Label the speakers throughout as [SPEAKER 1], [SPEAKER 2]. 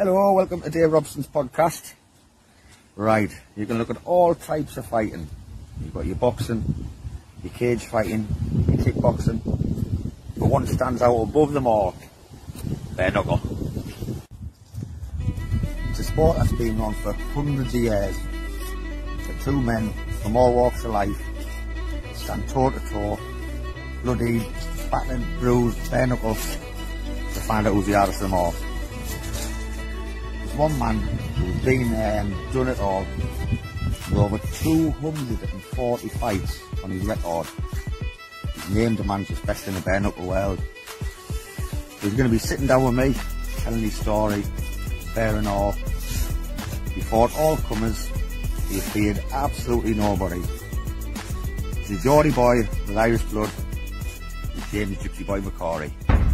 [SPEAKER 1] Hello, welcome to Dave Robson's podcast. Right, you can look at all types of fighting. You've got your boxing, your cage fighting, your kickboxing, but one stands out above them all: bare knuckle. It's a sport that's been on for hundreds of years. The two men from all walks of life stand toe to toe, bloody, battling, bruised, bare knuckle, to find out who's the hardest of them all. There's one man who's been there and done it all, with over 240 fights on his record. He's named amongst the best in the bare knuckle world. He's going to be sitting down with me, telling his story, bare and all. He fought all comers. He feared absolutely nobody. He's a Geordie boy with Irish blood. He's James Gypsy Boy McCrory.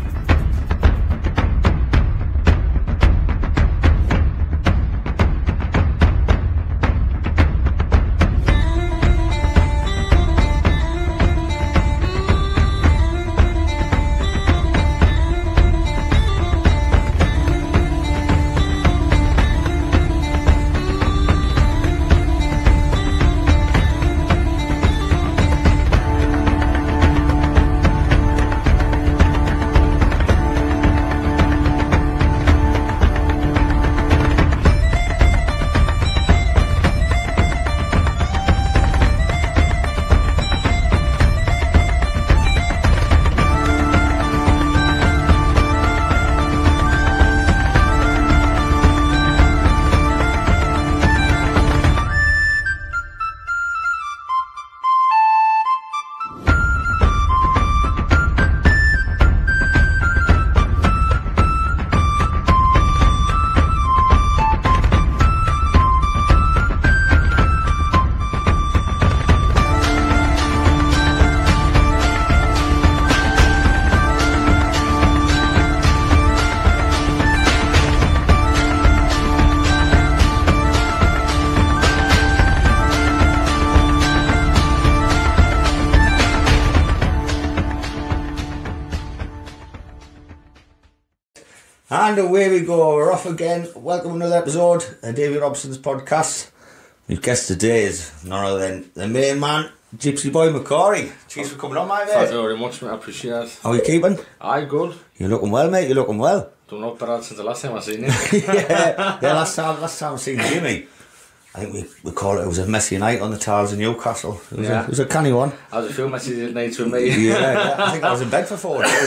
[SPEAKER 1] And away we go, we're off again. Welcome to another episode of David Robson's podcast. My guest today is none other than the main man, Gypsy Boy McCrory. Cheers for coming on, my mate.
[SPEAKER 2] Thank you very much, mate. I appreciate it.
[SPEAKER 1] How are you keeping?
[SPEAKER 2] Aye, good.
[SPEAKER 1] You're looking well, mate. You're looking well.
[SPEAKER 2] Don't know better since the last time I seen you.
[SPEAKER 1] yeah, last time I seen Jimmy, I think we call it was a messy night on the tiles in Newcastle. It was a canny one.
[SPEAKER 2] I was a few messy nights with me.
[SPEAKER 1] yeah, I think I was in bed for 4 days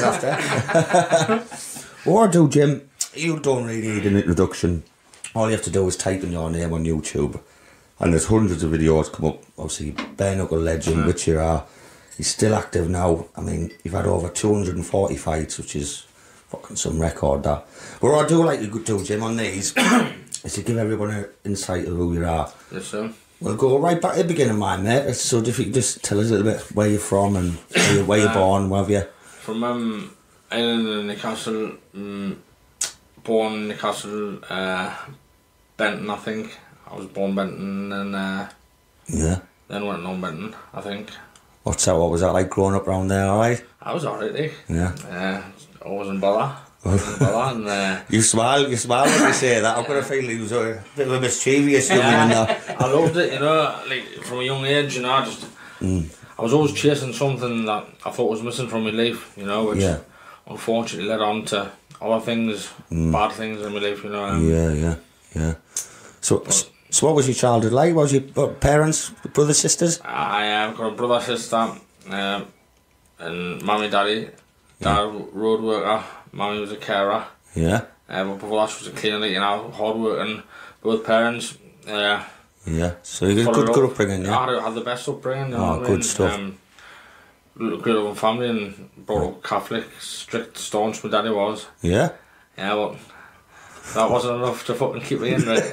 [SPEAKER 1] after. What I do, Jim, you don't really need an introduction. All you have to do is type in your name on YouTube, and there's hundreds of videos come up. Obviously, bare knuckle legend, which you are. He's still active now. I mean, you've had over 240 fights, which is fucking some record, that. But what I do like to do, Jim, on these is to give everyone an insight of who you are.
[SPEAKER 2] Yes, sir.
[SPEAKER 1] We'll go right back at the beginning, my mate. So if you could just tell us a little bit where you're from and where you're born, where have you?
[SPEAKER 2] From Ireland and Newcastle, born in Newcastle, Benton, I think. I was born Benton and then went on Benton, I think.
[SPEAKER 1] What was that like growing up around there, alright?
[SPEAKER 2] I was alright, eh?
[SPEAKER 1] Yeah.
[SPEAKER 2] I wasn't bother. And,
[SPEAKER 1] you smile when you say that. I've got a feeling it was a bit of a mischievous young man there.
[SPEAKER 2] I loved it, you know, like from a young age, you know, I was always chasing something that I thought was missing from my life, you know, which unfortunately led on to other things, bad things in my life, you know. Yeah. So what was your childhood like? What was your parents, brothers, sisters? I got a brother, sister, and mummy, daddy. Dad, road worker, mummy was a carer. Yeah. But before that, she was a cleaner, you know, hard working, both parents. Yeah. So you got good upbringing, yeah? I had the best upbringing. You know good stuff. Grew up in family and brought up Catholic, strict, staunch, my daddy was. Yeah? Yeah, but that wasn't enough to fucking keep me in, right?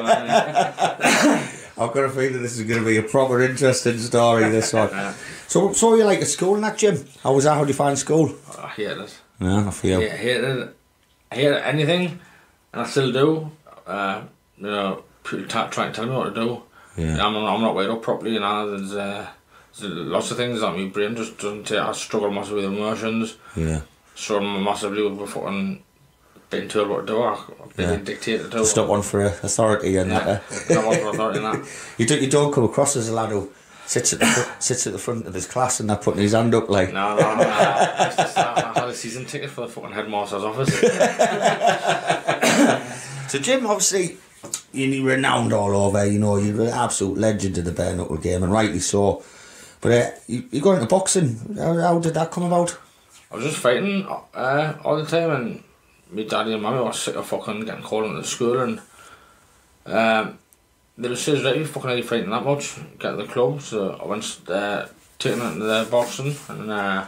[SPEAKER 1] I've got a feeling this is going to be a proper interesting story, this one. So you like at school and that, Jim? How was that? How did you find school?
[SPEAKER 2] I hated it.
[SPEAKER 1] Yeah, I feel.
[SPEAKER 2] I hated anything, and I still do. You know, people trying to tell me what to do. Yeah. I'm not weighed up properly, you know. There's lots of things that my brain just doesn't take. I struggle massively with emotions. Yeah. Struggle massively with fucking being told what to do, or being dictated to.
[SPEAKER 3] Just not one for authority and that.
[SPEAKER 2] Not one for authority and that.
[SPEAKER 3] You don't come across as a lad who sits at the front of his class and they're putting his hand up like.
[SPEAKER 2] No. I had a season ticket for the fucking headmaster's office.
[SPEAKER 3] So Jim, obviously, you're renowned all over. You know, you're an absolute legend of the bare knuckle game, and rightly so. But you got into boxing. How did that come about?
[SPEAKER 2] I was just fighting all the time, and my daddy and mummy were sick of fucking getting called into school, and they just said, right, you fucking ain't fighting that much, get to the club. So I went taking it into the boxing, and I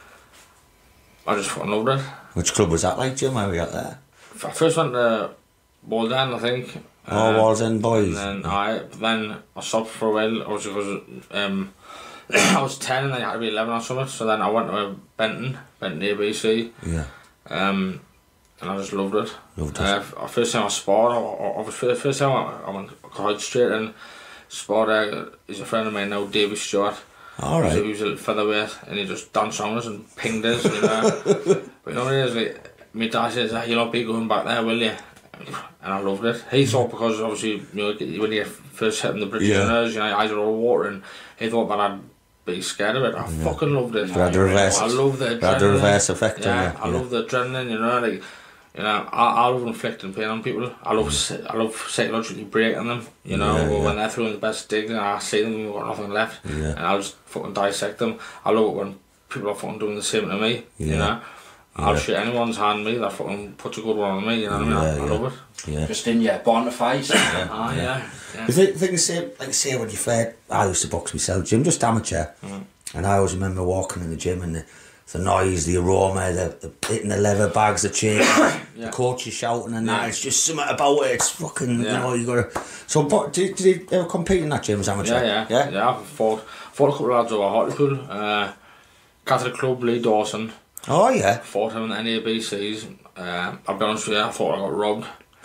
[SPEAKER 2] just fucking loved it.
[SPEAKER 3] Which club was that like, Jim? How we got there?
[SPEAKER 2] I first went to Walden, I think.
[SPEAKER 3] Walden Boys.
[SPEAKER 2] And then I stopped for a while, obviously because I was 10 and then you had to be 11 or something, so then I went to Benton ABC.
[SPEAKER 3] Yeah.
[SPEAKER 2] And I just loved it. First time I sparred, first time I went quite straight in, sparred, he's a friend of mine now, Davey Stewart.
[SPEAKER 3] Alright.
[SPEAKER 2] So he was a featherweight and he just danced on us and pinged us, you know. But you know what it is, like, my dad says, you'll not be going back there, will you? And I loved it. He thought because obviously, you know, when you first hit in the British nerves, you know, your eyes are all watering, he thought that I'd be scared of it. I fucking loved it.
[SPEAKER 3] I love
[SPEAKER 2] the adrenaline.
[SPEAKER 3] The reverse effect on you.
[SPEAKER 2] I love the adrenaline, you know, like, you know, I love inflicting pain on people. I love psychologically breaking them, you know, when they're throwing the best digs and I see them and we've got nothing left, and I'll just fucking dissect them. I love it when people are fucking doing the same to me, you know. I'll shake anyone's hand me that fucking puts a good one on me, you know what I mean? I love it.
[SPEAKER 4] Yeah. Just in your born to fight.
[SPEAKER 3] The thing is, say when you fight, I used to box myself, Jim, just amateur, and I always remember walking in the gym and the noise, the aroma, the hitting the leather bags, the chain, the coach is shouting and that, it's just something about it, it's fucking, you know, you gotta... So, but did you ever compete in that gym as amateur?
[SPEAKER 2] Yeah, I fought a couple of lads over Hartlepool, Catholic Club, Lee Dawson.
[SPEAKER 3] Oh yeah.
[SPEAKER 2] Fought him in the NABCs. I'll be honest with you, I thought I got robbed.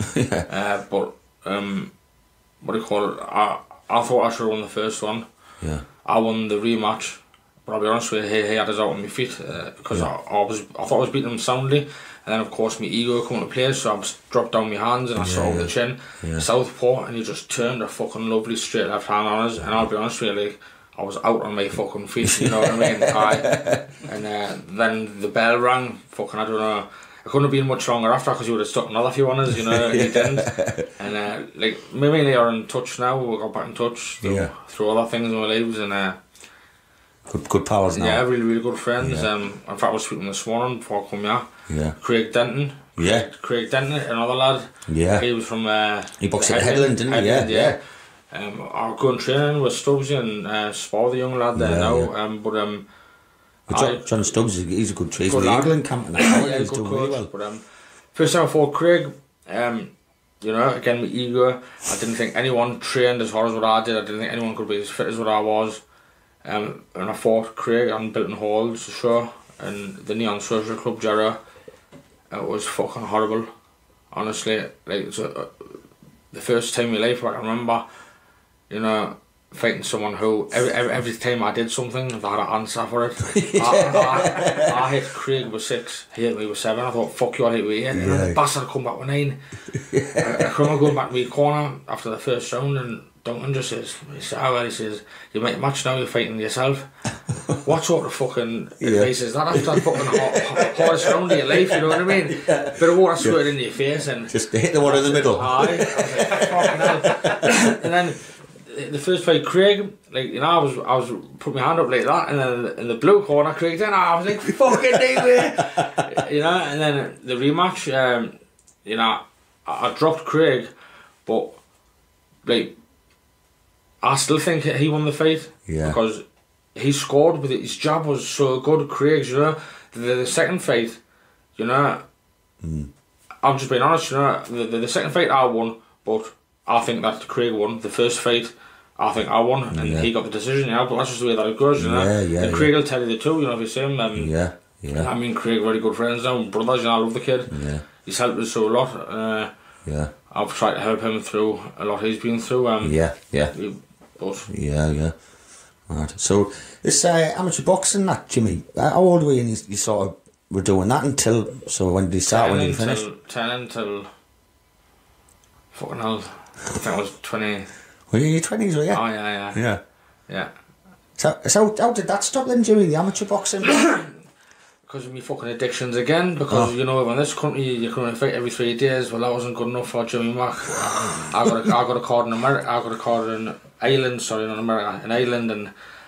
[SPEAKER 2] But what do you call it? I thought I should have won the first one.
[SPEAKER 3] Yeah.
[SPEAKER 2] I won the rematch, but I'll be honest with you, he had us out on my feet because I thought I was beating him soundly, and then of course my ego come into play, so I just dropped down my hands and I saw over the chin, southpaw, and he just turned a fucking lovely straight left hand on us, and I'll be honest with you, like, I was out on my fucking feet, you know what I mean? And then the bell rang, fucking, I don't know, I couldn't have been much longer after because he would have stuck another few on us, you know, and he didn't. And like, me and they are in touch now, we got back in touch through other things in our lives, and
[SPEAKER 3] good pals now.
[SPEAKER 2] Yeah, really, really good friends. In fact, I was speaking this morning before I come here.
[SPEAKER 3] Yeah.
[SPEAKER 2] Craig Denton. Craig Denton, another lad.
[SPEAKER 3] Yeah.
[SPEAKER 2] He was from...
[SPEAKER 3] he boxed at Headland, didn't he? Yeah.
[SPEAKER 2] I'll go and train with Stubbsy and spar the young lad there now.
[SPEAKER 3] John Stubbs, he's a good trainer. He's in the England camp and that. He's doing really well.
[SPEAKER 2] But first time I fought Craig, you know, again with ego, I didn't think anyone trained as hard as what I did. I didn't think anyone could be as fit as what I was. And I fought Craig on Bilton Hall, the show, and the Neon Social Club, Jarrah. It was fucking horrible, honestly. Like, the first time in my life I can remember, you know, fighting someone who every time I did something, they had an answer for it. I hit Craig with 6, he hit me with 7. I thought, fuck you, I'll hit you with 8. And then the bastard come back with 9. I remember going back to my corner after the first round, and Duncan just says, he says, you make a match now, you're fighting yourself. What sort of fucking advice is that after that fucking hardest round of your life, you know what I mean? Bit of water squirted into your face and...
[SPEAKER 3] Just hit the one in the middle.
[SPEAKER 2] Aye. I was like, fucking hell. And then the first fight, Craig, like, you know, I was putting my hand up like that, and then in the blue corner, Craig, then I was like, fucking anyway. You know, and then the rematch, you know, I dropped Craig, but, like, I still think he won the fight because he scored with it. His jab was so good, Craig's, you know. The second fight, you know, I'm just being honest, you know, the second fight I won, but I think that Craig won. The first fight, I think I won, and he got the decision, you know, but that's just the way that it goes, you know. And Craig will tell you the two, you know, if you see him. I mean, Craig, very good friends now, brothers, you know, I love the kid. He's helped us through a lot. I've tried to help him through a lot he's been through. Right.
[SPEAKER 3] So this amateur boxing, that Jimmy, how old were you? And you sort of were doing that until, so when did you start, when did you finish?
[SPEAKER 2] 10 until, fucking hell, I think I was 20.
[SPEAKER 3] Were you in your 20s, were you?
[SPEAKER 2] Oh, yeah. Yeah.
[SPEAKER 3] So how did that stop then, Jimmy, the amateur boxing?
[SPEAKER 2] Because of my fucking addictions again, because you know, in this country you can only fight every 3 days. Well, that wasn't good enough for Jimmy Mack. I got a card in America, I got a card in Ireland, sorry, not America, in Ireland, and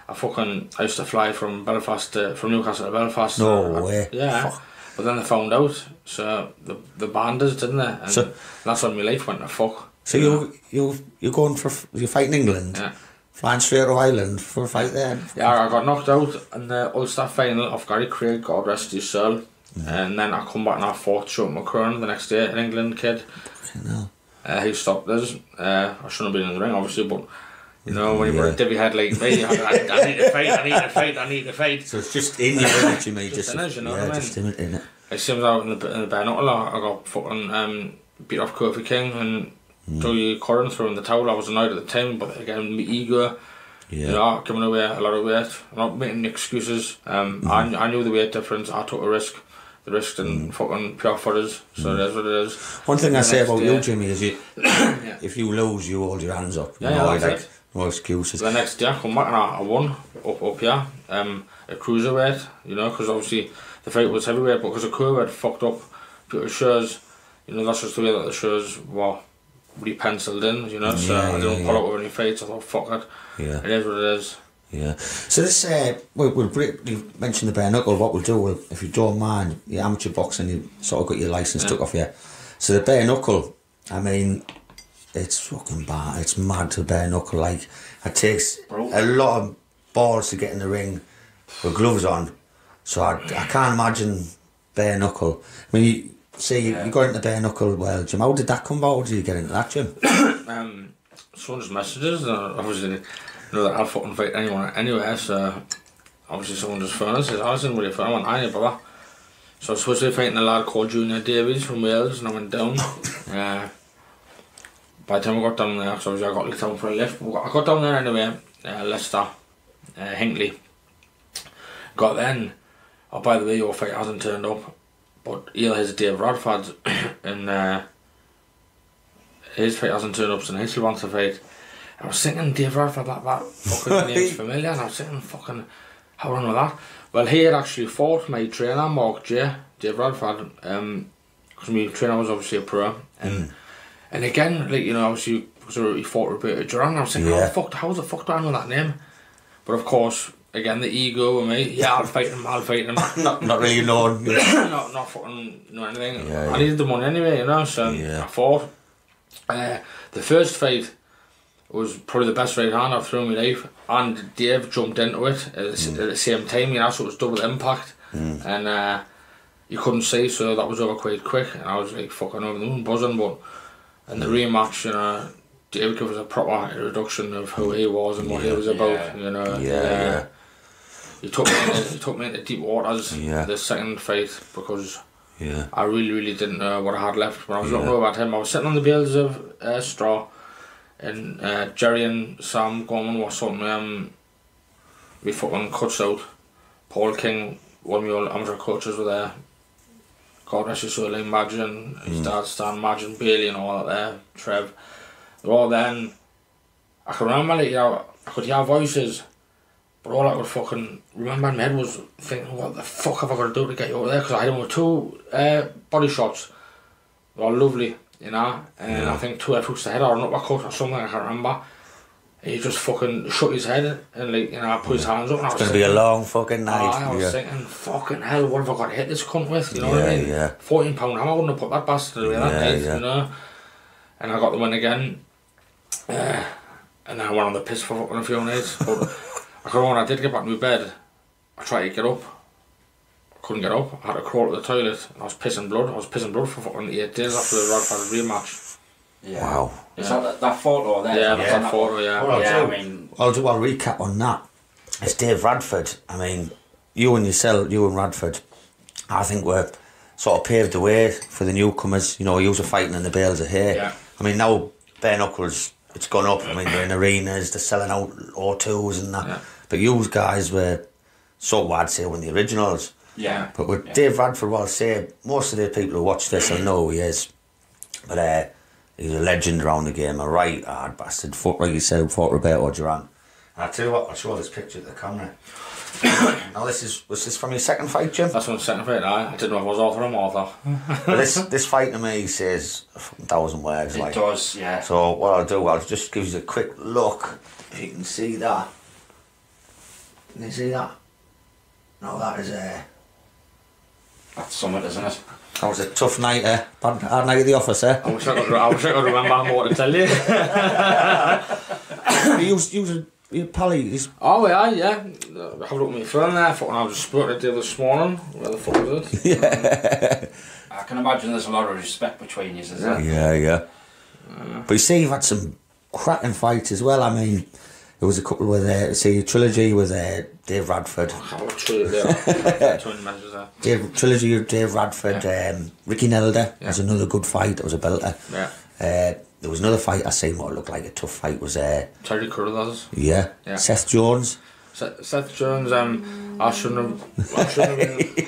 [SPEAKER 2] I used to fly from from Newcastle to Belfast.
[SPEAKER 3] No way.
[SPEAKER 2] Yeah.
[SPEAKER 3] Fuck.
[SPEAKER 2] But then they found out, so the banned us, didn't they? And
[SPEAKER 3] So-
[SPEAKER 2] that's when my life went to fuck.
[SPEAKER 3] So you're going for, you're fighting England,
[SPEAKER 2] Yeah.
[SPEAKER 3] flying straight to Ireland for a fight there?
[SPEAKER 2] Yeah, I got knocked out in the Ulster final of Gary Craig, God rest his soul. And then I come back and I fought Chuck McCurran the next day, an England kid.
[SPEAKER 3] No.
[SPEAKER 2] He stopped us. I shouldn't have been in the ring, obviously, but you know, when you've got a divvy head like me, I need to fight.
[SPEAKER 3] So it's just in your image, you mean?
[SPEAKER 2] Just in it, you know what I mean?
[SPEAKER 3] Just in it.
[SPEAKER 2] It seems out in the bare knuckle, I got fucking beat off Kofi King and Joey Curran threw in the towel. I was annoyed at the time, but again, my ego, you know, giving away a lot of weight. I'm not making any excuses. I knew the weight difference. I took a risk. The risk didn't fucking pay off for us, so it is what it is.
[SPEAKER 3] One thing I say about
[SPEAKER 2] day-
[SPEAKER 3] you, Jimmy, is if you lose, you hold your hands up.
[SPEAKER 2] Yeah,
[SPEAKER 3] no,
[SPEAKER 2] that's it.
[SPEAKER 3] no excuses.
[SPEAKER 2] The next day I come back and I won up here, a cruiserweight, you know, because obviously the fight was heavyweight, but because of COVID had fucked up people's shows, you know, that's just the way that the shows were re-penciled in, you know, so I didn't pull out with any fights. I thought, fuck it, it is what it is.
[SPEAKER 3] Yeah. So this, we'll break, you mentioned the bare knuckle. What we'll do, if you don't mind, your amateur boxing, you sort of got your license took off you. So the bare knuckle, I mean, it's fucking bad. It's mad to bare knuckle. Like, it takes a lot of balls to get in the ring with gloves on. So I can't imagine bare knuckle. I mean, you got into bare knuckle, well, Jim, how did that come about? How did you get into that, Jim?
[SPEAKER 2] Someone just messages, obviously, you know that I'll fucking fight anyone anywhere, so obviously someone just phoned and says, I wasn't really fun, I went, aye, brother. So I was supposed to be fighting a lad called Junior Davies from Wales, and I went down. By the time I got down there, because obviously I got licked down for a lift, but I got down there anyway, Leicester, Hinckley. Got then, oh, by the way, your fight hasn't turned up, but here's Dave Radford, and his fight hasn't turned up, so he still wants to fight. I was thinking, Dave Radford, that fucking name's familiar, and I was thinking, fucking, how wrong with that? Well, he had actually fought my trainer, Mark J, Dave Radford, because my trainer was obviously a pro, and again, like, you know, obviously, because he fought Roberto Duran, I was thinking, how the fuck do I know that name? But of course, again, the ego with me, I'll fight him.
[SPEAKER 3] not really known.
[SPEAKER 2] not fucking know anything. I needed the money anyway, you know, so I fought. The first fight was probably the best right hand I've thrown in my life, and Dave jumped into it at the same time, you know, so it was double impact, and you couldn't see, so that was over quite quick, and I was like fucking over the moon, buzzing. But in the rematch, you know, Dave gave us a proper introduction of who he was and what he was about, you know. He took me into deep waters the second fight, because I really didn't know what I had left. When I was looking over at him, I was sitting on the bales of straw, and Jerry and Sam Gorman was something we fucking cuts out. Paul King, one of my old amateur coaches, were there. God rest his soul, Liam Madge and his dad Stan Madge and Bailey and all that there, Trev. They were all then. I can remember, like, you know, I could hear voices, but all I could fucking remember in my head was thinking, what the fuck have I got to do to get you over there? Because I had him with 2 body shots. They were lovely, you know, and I think 2 hooks to the head or an uppercut or something, I can't remember. He just fucking shook his head and, like, you know, put his hands up, and I was
[SPEAKER 3] It's going to be a long fucking night.
[SPEAKER 2] I was thinking, fucking hell, what have I got to hit this cunt with, you know what I mean? £14 hammer, I wouldn't have put that bastard away that night, you know. And I got the win again, and then I went on the piss for fucking a few nights. But I can remember when I did get back to my bed, I tried to get up, I couldn't get up, I had to crawl to the toilet, and I was pissing blood for fucking 8 days after the Radford rematch.
[SPEAKER 3] Wow.
[SPEAKER 4] Is that photo there?
[SPEAKER 2] Yeah, that photo,
[SPEAKER 3] I'll do a recap on that. It's Dave Radford. I mean, you and Radford, I think were sort of paved the way for the newcomers. You know, you were fighting in the bales of hay.
[SPEAKER 2] Yeah.
[SPEAKER 3] I mean, now bare knuckles, it's gone up. I mean, they're in arenas, they're selling out O2s and that. Yeah. But you guys were sort of, I'd say, one of the originals.
[SPEAKER 4] Yeah.
[SPEAKER 3] But with Dave Radford, well, I'll say most of the people who watch this will know who he is. But he's a legend around the game, a right hard bastard. Fought, like you said, fought Roberto Duran. And I'll tell you what, I'll show this picture to the camera. Now was this from your second fight, Jim?
[SPEAKER 2] That's from the second fight, I didn't know if I was Arthur or Martha.
[SPEAKER 3] But this fight to me says 1,000 words.
[SPEAKER 4] It does, yeah.
[SPEAKER 3] So what I'll do, I'll just give you a quick look, if you can see that. Can you see that? No, that is
[SPEAKER 4] That's something, isn't it?
[SPEAKER 3] that was a tough night, bad hard night at the office,
[SPEAKER 2] I wish I could remember more to tell you.
[SPEAKER 3] Your Pally,
[SPEAKER 2] Oh yeah. Have a look at my phone there. Fucking, I was just spoke to Dave this morning. Where the fuck was it?
[SPEAKER 3] yeah.
[SPEAKER 4] I can imagine there's a lot of respect between you, isn't there?
[SPEAKER 3] Yeah. But you see, you've had some cracking fights as well. I mean, there was a couple with a trilogy with Dave Radford.
[SPEAKER 2] Oh, true, there.
[SPEAKER 3] Trilogy of Dave Radford, Ricky Nelder was another good fight. It was a belter.
[SPEAKER 2] Yeah.
[SPEAKER 3] There was another fight I seen what looked like a tough fight was
[SPEAKER 2] Terry Carruthers.
[SPEAKER 3] Yeah. Seth Jones.
[SPEAKER 2] Seth Jones. I shouldn't have been.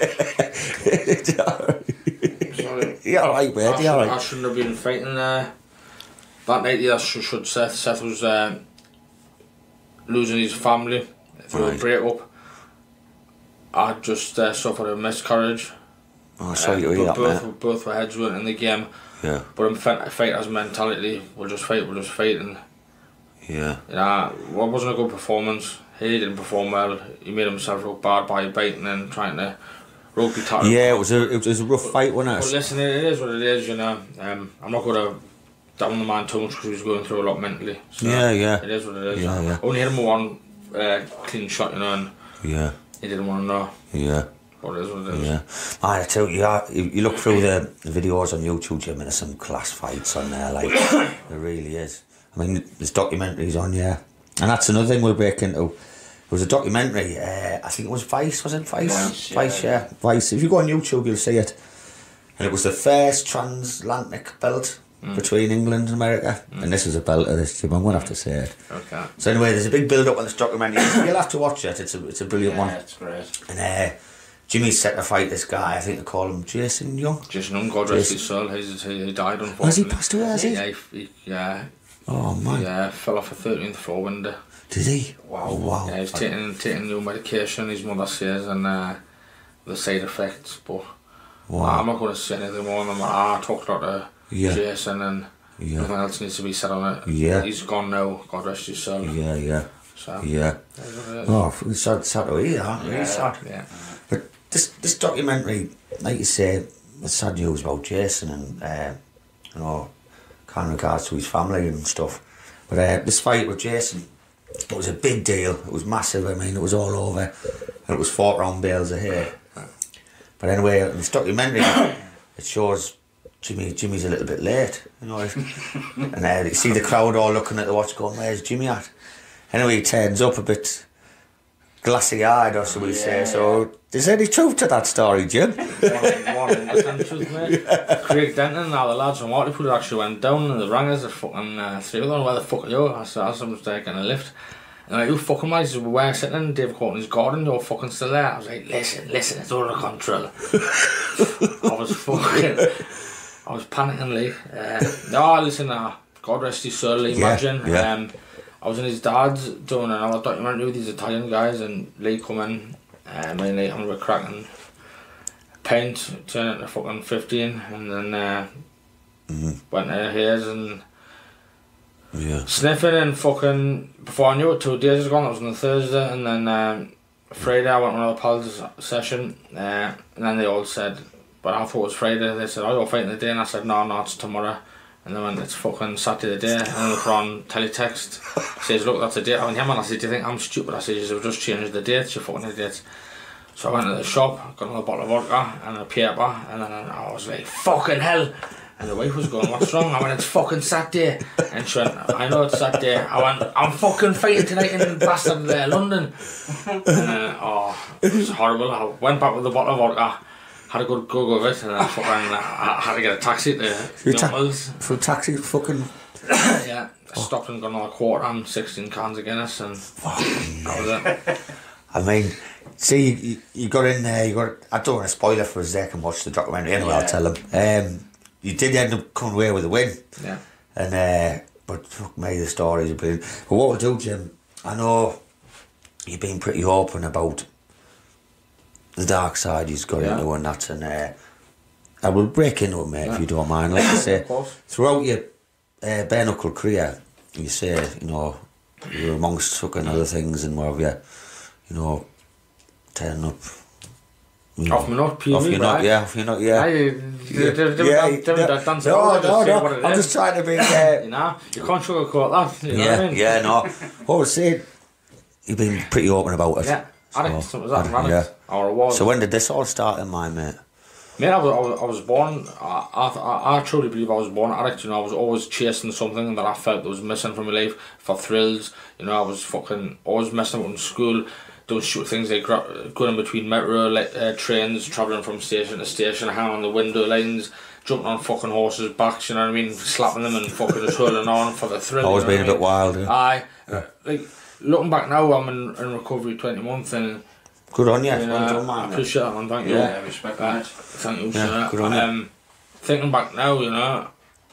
[SPEAKER 2] Sorry.
[SPEAKER 3] Yeah, alright, mate. Yeah, alright.
[SPEAKER 2] I shouldn't have been fighting that night. Yeah, should Seth. Seth was losing his family through a breakup. I just suffered a miscarriage.
[SPEAKER 3] Oh, sorry to hear that, mate.
[SPEAKER 2] Both were heads weren't in the game.
[SPEAKER 3] Yeah.
[SPEAKER 2] But I'm fighter's mentality. We'll just fight. And
[SPEAKER 3] yeah.
[SPEAKER 2] Well, it wasn't a good performance. He didn't perform well. He made himself look bad by biting and trying to rugby tackle.
[SPEAKER 3] Yeah, it was a rough fight, wasn't it?
[SPEAKER 2] But listen, it is what it is, you know. I'm not going to down the man too much because he was going through a lot mentally. So
[SPEAKER 3] yeah.
[SPEAKER 2] It is what it is.
[SPEAKER 3] Yeah.
[SPEAKER 2] Only hit him with one clean shot, you know, and he didn't want to know.
[SPEAKER 3] Yeah.
[SPEAKER 2] But it is what it is.
[SPEAKER 3] Yeah. I tell you, you look through the videos on YouTube, Jim, and there's some class fights on there, like, there really is. I mean, there's documentaries on, And that's another thing we'll break into. It was a documentary, I think it was Vice, was it Vice? Vice, yeah. Vice. If you go on YouTube, you'll see it. And it was the first transatlantic belt between England and America. And this is a belt of this, Jim. I'm going to have to say it.
[SPEAKER 2] Okay.
[SPEAKER 3] So anyway, there's a big build-up on this documentary. You'll have to watch it. It's a brilliant one.
[SPEAKER 4] Yeah, it's great.
[SPEAKER 3] And Jimmy's set to fight this guy. I think they call him Jason Young.
[SPEAKER 2] Jason Young, God rest his soul. He died, unfortunately.
[SPEAKER 3] Has he passed away, has he?
[SPEAKER 2] Yeah.
[SPEAKER 3] Oh, man.
[SPEAKER 2] Yeah, fell off a 13th floor window.
[SPEAKER 3] Did he?
[SPEAKER 4] Wow.
[SPEAKER 2] Yeah, he's taking new medication, his mother says, and the side effects, but I'm not going to say anything more than that. I talked about Jason and nothing else needs to be said on it.
[SPEAKER 3] Yeah.
[SPEAKER 2] He's gone now, God rest his soul.
[SPEAKER 3] Yeah.
[SPEAKER 2] So,
[SPEAKER 3] yeah. Oh, it's sad to hear that. Really sad.
[SPEAKER 2] Yeah.
[SPEAKER 3] But this documentary, like you say, it's sad news about Jason and, kind of regards to his family and stuff. But this fight with Jason, it was a big deal. It was massive. I mean, it was all over. And it was 4 round bales of hair. But anyway, in this documentary, it shows Jimmy's a little bit late, and you see the crowd all looking at the watch going, where's Jimmy at? Anyway, he turns up a bit glassy-eyed, or so we say. So, is there any truth to that story, Jim?
[SPEAKER 2] 100% truth, mate. Craig Denton and all the lads from Hartlepool actually went down, and the rangers are fucking 3 of them. Where the fuck are you? I said, I was there getting a lift. And like, you fucking lads, we're sitting in Dave Courtney's garden, you're fucking still there. I was like, listen, it's all under control. I was panicking, Lee. No, listen, God rest his soul, Lee, imagine.
[SPEAKER 3] Yeah.
[SPEAKER 2] I was in his dad's doing another documentary with these Italian guys, and Lee come in, me and Lee having a cracking paint, turned into fucking 15, and then went to his and sniffing and fucking, before I knew it, 2 days ago, that was on the Thursday, and then Friday I went on another pals session, and then they all said, but I thought it was Friday, they said, oh, you're fighting today, and I said, no, it's tomorrow. And then when it's fucking Saturday the day, and then they put on teletext, says, look, that's the date. I went, yeah man, I said, do you think I'm stupid? I said, you've just changed the dates, you fucking idiots. So I went to the shop, got another bottle of vodka and a paper, and then I was like, fucking hell. And the wife was going, what's wrong? I went, it's fucking Saturday. And she went, I know it's Saturday. I went, I'm fucking fighting tonight in bastard London. And it was horrible. I went back with the bottle of vodka, had a good go of it, and then fucking I had to get a taxi to Mills.
[SPEAKER 3] For a taxi, fucking...
[SPEAKER 2] Yeah, stopped and got another quarter and 16 cans of Guinness, and that was it.
[SPEAKER 3] I mean, See, you got in there, I don't want to spoil it for us, they can watch the documentary anyway, I'll tell them. You did end up coming away with a win.
[SPEAKER 2] Yeah.
[SPEAKER 3] And, but fuck me, the stories are brilliant. But what we'll do, Jim, I know you've been pretty open about the dark side you've got into and that, and I will break into it, mate, if you don't mind. Like I say, throughout your bare knuckle career, you say, you know, you're amongst fucking other things and whatever, you know, turning up.
[SPEAKER 2] Off my nut, PV,
[SPEAKER 3] off your nut, yeah, off your nut, yeah. No, I'm just trying to be,
[SPEAKER 2] you know, you can't sugarcoat that, you know what I mean?
[SPEAKER 3] Yeah, no. What I was saying, you've been pretty open about it.
[SPEAKER 2] Yeah, addict, something like that, or a was.
[SPEAKER 3] So when did this all start in mind, mate?
[SPEAKER 2] Mate, I was born, I truly believe I was born addict, you know, I was always chasing something that I felt was missing from my life, for thrills, you know, I was fucking always messing up in school, doing stupid things like going in between metro trains, travelling from station to station, hanging on the window lines, jumping on fucking horses' backs, you know what I mean, slapping them and fucking just holding on for the thrill.
[SPEAKER 3] Always been a bit wild, yeah.
[SPEAKER 2] Aye, like, looking back now, I'm in recovery 20 months and
[SPEAKER 3] good on you.
[SPEAKER 2] Well done, man. I appreciate that, man. Thank you.
[SPEAKER 4] Yeah, respect that.
[SPEAKER 2] Thank you,
[SPEAKER 3] yeah,
[SPEAKER 2] sir.
[SPEAKER 3] Good on you.
[SPEAKER 2] Thinking back now, you know,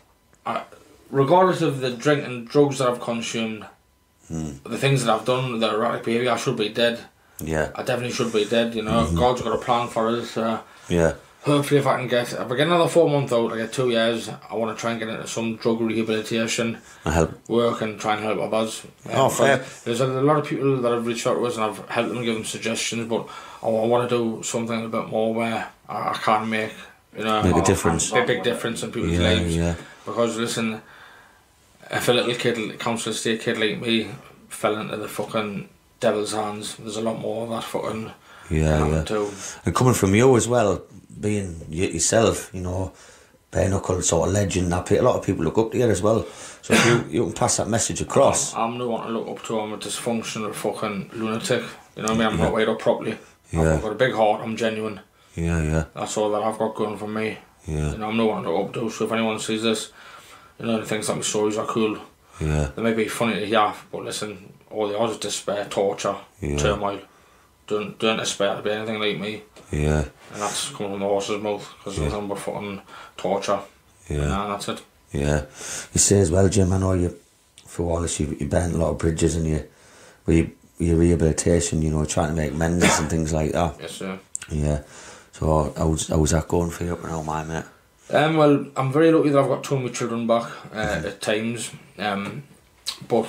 [SPEAKER 2] regardless of the drink and drugs that I've consumed, the things that I've done, the erratic behaviour, I should be dead.
[SPEAKER 3] Yeah.
[SPEAKER 2] I definitely should be dead, you know. God's got a plan for us.
[SPEAKER 3] Yeah.
[SPEAKER 2] Hopefully if I get another 4 months out, I get 2 years, I want to try and get into some drug rehabilitation work and try and help others.
[SPEAKER 3] Fair.
[SPEAKER 2] There's a lot of people that have reached out to us and I've helped them and given them suggestions, but I want to do something a bit more where I can make, you know,
[SPEAKER 3] make a difference.
[SPEAKER 2] A big difference in people's lives. Yeah. Because listen, if a little kid, council estate kid like me, fell into the fucking devil's hands, there's a lot more of that fucking too.
[SPEAKER 3] And coming from you as well, being yourself, you know, bare knuckle sort of legend, a lot of people look up to you as well. So if you can pass that message across.
[SPEAKER 2] I'm the one to look up to. I'm a dysfunctional fucking lunatic. You know what I mean? I'm not weighed up properly. I've got a big heart, I'm genuine.
[SPEAKER 3] Yeah.
[SPEAKER 2] That's all that I've got going for me.
[SPEAKER 3] Yeah.
[SPEAKER 2] You know, I'm no one to look up to, so if anyone sees this, you know, and thinks that my stories are cool, they may be funny to hear, but listen, all the odds is despair, torture, turmoil. Don't aspire to be anything like me.
[SPEAKER 3] Yeah.
[SPEAKER 2] And that's coming from the horse's mouth, because there's nothing but fucking torture.
[SPEAKER 3] Yeah.
[SPEAKER 2] And that's it.
[SPEAKER 3] Yeah. You say as well, Jim, I know you, for all this, you burnt a lot of bridges and with your rehabilitation, you know, trying to make amends and things like that.
[SPEAKER 2] Yes, sir.
[SPEAKER 3] Yeah. So how's that going for you up and all, my mate?
[SPEAKER 2] Well, I'm very lucky that I've got two of my children back at times. But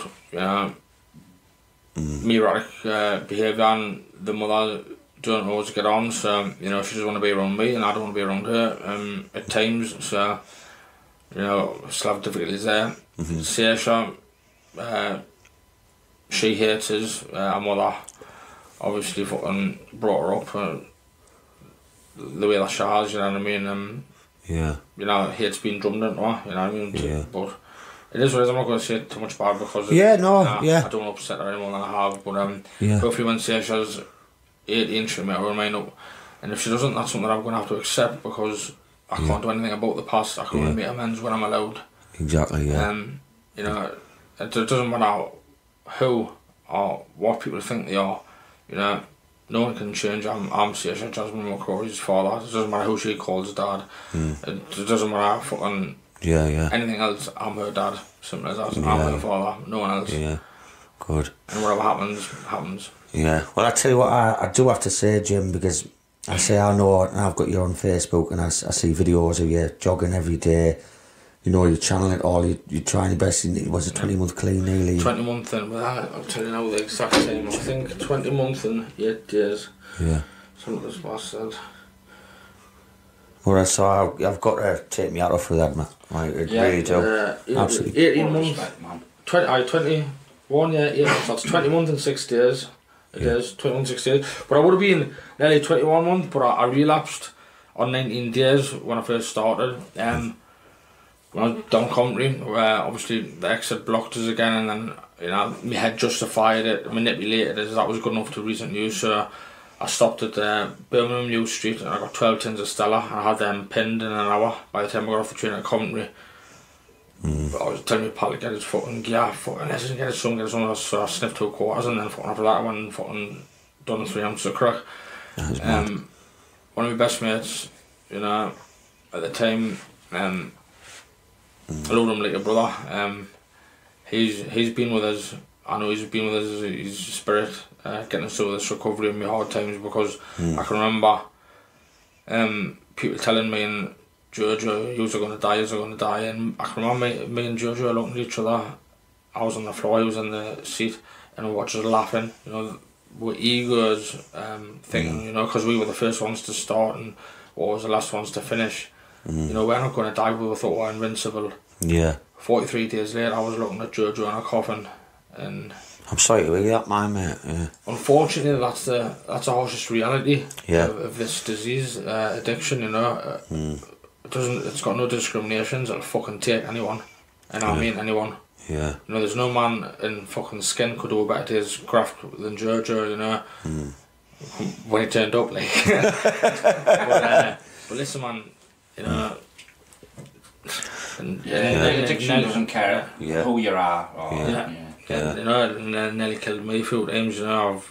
[SPEAKER 2] me erratic behaviour and the mother don't always get on, so you know, she doesn't want to be around me and I don't want to be around her at times, so you know, still have difficulties there. Saoirse, she hates us. Our mother obviously fucking brought her up the way that she has, you know what I mean?
[SPEAKER 3] Yeah.
[SPEAKER 2] You know, hates being drummed into her, you know what I mean?
[SPEAKER 3] Yeah.
[SPEAKER 2] But it is what it is. I'm not going to say too much bad because
[SPEAKER 3] I don't
[SPEAKER 2] upset her any more than I have, but hopefully when Saoirse's 18 she'll make her mind up, and if she doesn't, that's something I'm going to have to accept because I can't do anything about the past. I can only make amends when I'm allowed.
[SPEAKER 3] Exactly, yeah.
[SPEAKER 2] You know, it doesn't matter who or what people think they are, you know, no one can change. I'm Saoirse Jasmine McCrory's father. It doesn't matter who she calls dad. It doesn't matter fucking anything else. I'm her dad. Simple as that. I'm her father. No one else.
[SPEAKER 3] Yeah. Good.
[SPEAKER 2] And whatever happens, happens.
[SPEAKER 3] Yeah. Well, I tell you what, I do have to say, Jim, because I know, and I've got you on Facebook, and I see videos of you jogging every day. You know, you're channeling it all. You're trying your best. Was it 20 month clean nearly?
[SPEAKER 2] 20 months in. Well, I'll tell you now the exact time. I think 20 months and 8 days.
[SPEAKER 3] Yeah.
[SPEAKER 2] Something this was said.
[SPEAKER 3] Well, so I've got to take me out for that, man. Like, really do. Absolutely.
[SPEAKER 2] 18 months. 21, 8 months. That's 20 months and 6 days. It is 21 and 6 days. But I would have been nearly 21 months, but I relapsed on 19 days when I first started. When I was down Coventry, where obviously the ex had blocked us again, and then, you know, my head justified it, manipulated it, that was good enough to recent use, so I stopped at Birmingham New Street and I got 12 tins of Stella, and I had them pinned in an hour by the time I got off the train at Coventry. But I was telling my pal to get his fucking gear, let's get his son, so I sniffed 2 quarters, and then fucking after that I went and fucking done 3 ounces of crack. One of my best mates, you know, at the time, I loved him like a brother. He's been with us. I know he's been with us. His spirit, getting us through this recovery in my hard times, because I can remember people telling me, and Giorgio, you're going to die, you're going to die, and I can remember me and Giorgio looking at each other. I was on the floor, he was in the seat, and we were just laughing, you know, we're egos, thinking, you know, because we were the first ones to start and we was the last ones to finish. You know, we're not going to die, we thought we were invincible.
[SPEAKER 3] Yeah.
[SPEAKER 2] 43 days later, I was looking at Giorgio in a coffin, and
[SPEAKER 3] I'm sorry to hear that, my mate. Yeah.
[SPEAKER 2] Unfortunately, that's the harshest reality
[SPEAKER 3] of
[SPEAKER 2] this disease, addiction. You know, it's got no discriminations. It'll fucking take anyone, and I mean anyone.
[SPEAKER 3] Yeah.
[SPEAKER 2] You know, there's no man in fucking skin could do a better day's graft than Giorgio. You know, when he turned up, like. But listen, man. You know.
[SPEAKER 4] Addiction doesn't care who you are. Or,
[SPEAKER 2] you know, and nearly killed me a few times. You know,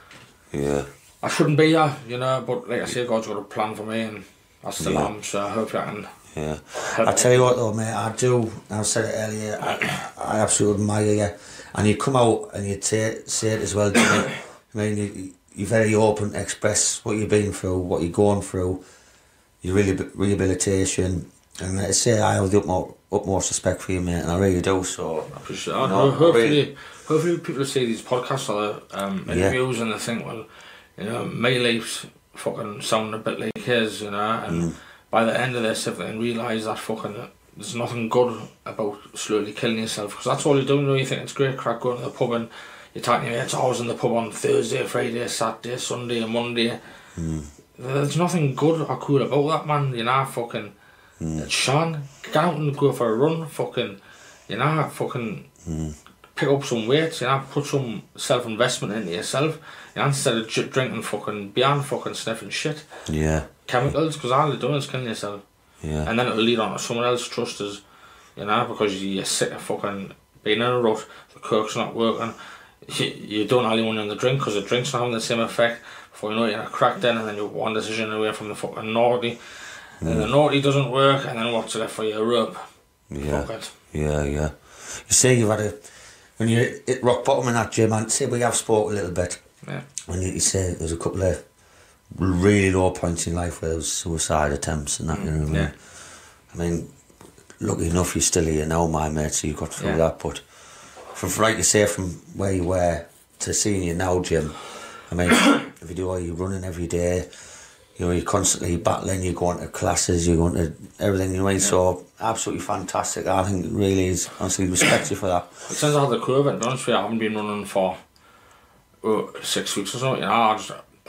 [SPEAKER 2] I shouldn't be here. You know, but like I say, God's got a plan for me, and I still am. So I hope I can.
[SPEAKER 3] Yeah. I tell you what though, mate, I said it earlier, I absolutely admire you, and you come out and you say it as well, Jimmy. I mean, you're very open to express what you've been through, what you're going through, your rehabilitation, and I say I have the utmost respect for you, mate, and I really do. So
[SPEAKER 2] I appreciate that. Hopefully people see these podcasts or interviews and they think, well, you know, my life's fucking sounding a bit like his, you know, and by the end of this, if they realise that fucking there's nothing good about slowly killing yourself, because that's all you're doing. You know, you think it's great crack going to the pub and you're talking your mates, I was in the pub on Thursday, Friday, Saturday, Sunday and Monday. There's nothing good or cool about that, man. You know, fucking it's Sean, get out and go for a run, fucking, you know, fucking pick up some weights, you know, put some self-investment into yourself, you know, instead of drinking fucking beer and fucking sniffing shit.
[SPEAKER 3] Yeah.
[SPEAKER 2] Chemicals, because all you're doing is killing yourself.
[SPEAKER 3] Yeah. And
[SPEAKER 2] then it'll lead on to someone else's trust is, you know, because you're sick of fucking being in a rut, the coke's not working, you don't all you want in the drink because the drink's not having the same effect. Before you know it, you're in a crack then, and then you're one decision away from the fucking naughty. And the naughty doesn't work, and then what's left for you? A rope.
[SPEAKER 3] Yeah.
[SPEAKER 2] Fuck it.
[SPEAKER 3] Yeah. You say you've had when you hit rock bottom in that gym, and say we have spoke a little bit.
[SPEAKER 2] Yeah.
[SPEAKER 3] And you say there's a couple of really low points in life where there was suicide attempts and that, you know what I mean?
[SPEAKER 2] Yeah.
[SPEAKER 3] I mean, lucky enough you're still here now, my mate, so you got through that, but from like you say, from where you were to seeing you now, Jim, I mean, if you do all your running every day, you know, you're constantly battling, you're going to classes, you're going to everything, you know what I mean? So, absolutely fantastic. I think it really is, honestly, respect you for that.
[SPEAKER 2] Since I had the COVID, to be honest with you, I haven't been running for 6 weeks or something, you know,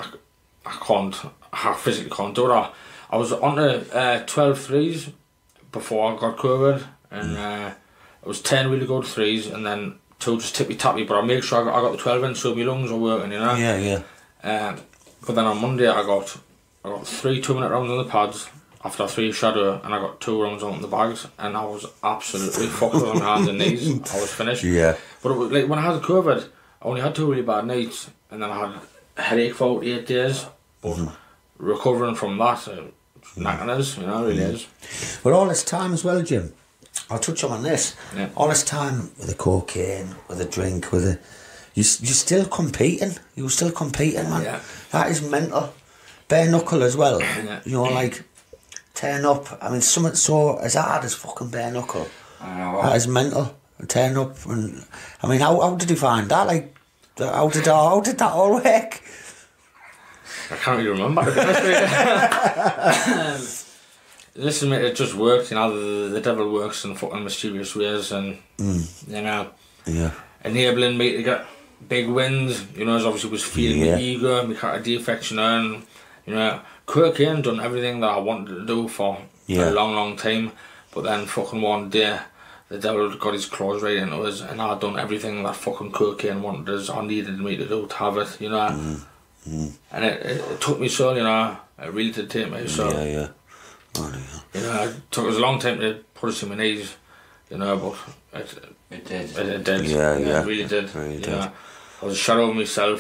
[SPEAKER 2] I physically can't do that. I was on the 12 threes before I got COVID, and it was 10 really good threes, and then 2 just tippy-tappy, but I make sure I got the 12 in so my lungs are working, you know?
[SPEAKER 3] Yeah.
[SPEAKER 2] But then on Monday I got 3 2-minute rounds on the pads after 3 shadow, and I got 2 rounds on the bags, and I was absolutely fucked on my hands and knees. I was finished.
[SPEAKER 3] Yeah.
[SPEAKER 2] But it was like when I had COVID, I only had 2 really bad nights, and then I had a headache for 8 days. But recovering from that, knacking us, you know, it really is.
[SPEAKER 3] But all this time as well, Jim, I'll touch on this.
[SPEAKER 2] Yeah.
[SPEAKER 3] All this time with the cocaine, with the drink, with the, you're still competing. You're still competing, man.
[SPEAKER 2] Yeah.
[SPEAKER 3] That is mental. Bare knuckle as well.
[SPEAKER 2] Yeah.
[SPEAKER 3] You know, like turn up. I mean, something so as hard as fucking bare knuckle.
[SPEAKER 4] I know.
[SPEAKER 3] That is mental. Turn up, and I mean, how did you find that? Like, how did that all work?
[SPEAKER 2] I can't really remember, to be honest with you. Listen, mate, it just worked, you know, the devil works in fucking mysterious ways, and, you know, enabling me to get big wins, you know, as obviously was feeding my ego, my character defects, you know, and, you know, cocaine done everything that I wanted to do for a long, long time, but then fucking one day, the devil got his claws right into us, and I'd done everything that fucking cocaine wanted us, or needed me to do to have it, you know. And it took me so, you know, it really did take me so.
[SPEAKER 3] Yeah.
[SPEAKER 2] You know, it took us a long time to put us to my knees, you know, but
[SPEAKER 4] It did.
[SPEAKER 2] It did.
[SPEAKER 3] Yeah.
[SPEAKER 2] It really did.
[SPEAKER 3] Really
[SPEAKER 2] you
[SPEAKER 3] did.
[SPEAKER 2] know, I was a shadow of myself,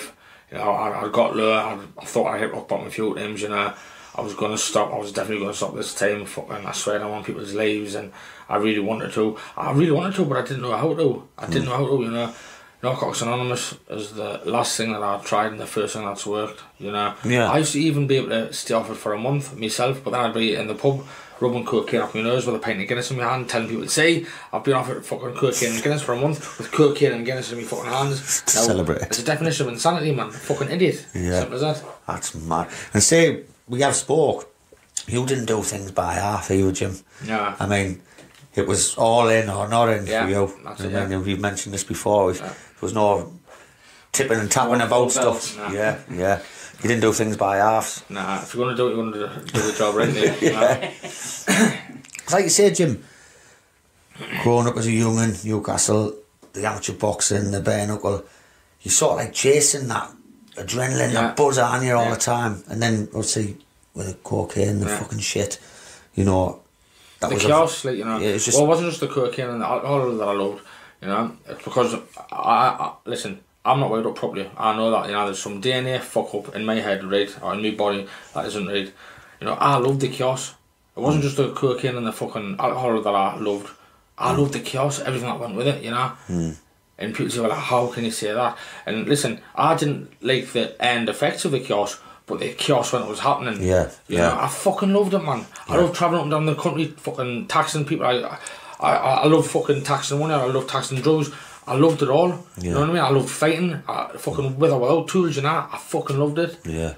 [SPEAKER 2] You know, I got low. I thought I hit rock bottom a few times. You know, I was going to stop. I was definitely going to stop this time. Fucking, I swear I'm on people's lives, and I really wanted to. But I didn't know how to. You know. Narcotics Anonymous is the last thing that I tried and the first thing that's worked, you know.
[SPEAKER 3] Yeah.
[SPEAKER 2] I used to even be able to stay off it for a month myself, but then I'd be in the pub rubbing cocaine up my nose with a pint of Guinness in my hand, telling people, see, I've been off it fucking cocaine and Guinness for a month with cocaine and Guinness in my fucking hands. Now,
[SPEAKER 3] celebrate.
[SPEAKER 2] It's a definition of insanity, man. Fucking idiot.
[SPEAKER 3] Yeah.
[SPEAKER 2] Simple as that.
[SPEAKER 3] That's mad. And say, we have spoke, you didn't do things by half either, Jim.
[SPEAKER 2] Yeah.
[SPEAKER 3] I mean, it was all in or not in for you.
[SPEAKER 2] That's it, yeah.
[SPEAKER 3] We've mentioned this before. There was no tipping and tapping about stuff.
[SPEAKER 2] Nah.
[SPEAKER 3] Yeah. You didn't do things by halves.
[SPEAKER 2] Nah, if you're going to do it, you're going to do the job right there.
[SPEAKER 3] Yeah. Like you say, Jim, growing up as a young'un, Newcastle, the amateur boxing, the bare knuckle, you're sort of like chasing that adrenaline, that buzz on you all the time. And then, obviously, with the cocaine, the fucking shit, you know. That
[SPEAKER 2] the
[SPEAKER 3] was
[SPEAKER 2] chaos, like, you know.
[SPEAKER 3] Yeah, it's just,
[SPEAKER 2] well, it wasn't just the cocaine and the alcohol that I loved, you know. It's because, I listen, I'm not wired up properly. I know that, you know, there's some DNA fuck up in my head, right, or in my body that isn't right. You know, I loved the chaos. It wasn't just the cocaine and the fucking alcohol that I loved. I loved the chaos, everything that went with it, you know. And people say, well, how can you say that? And listen, I didn't like the end effects of the chaos, but the chaos when it was happening.
[SPEAKER 3] Yeah.
[SPEAKER 2] You know, I fucking loved it, man. I love travelling up and down the country, fucking taxing people. I love fucking taxing money. I love taxing drugs. I loved it all. You know what I mean? I loved fighting. Fucking with or without tools, you know. I fucking loved it.
[SPEAKER 3] Yeah.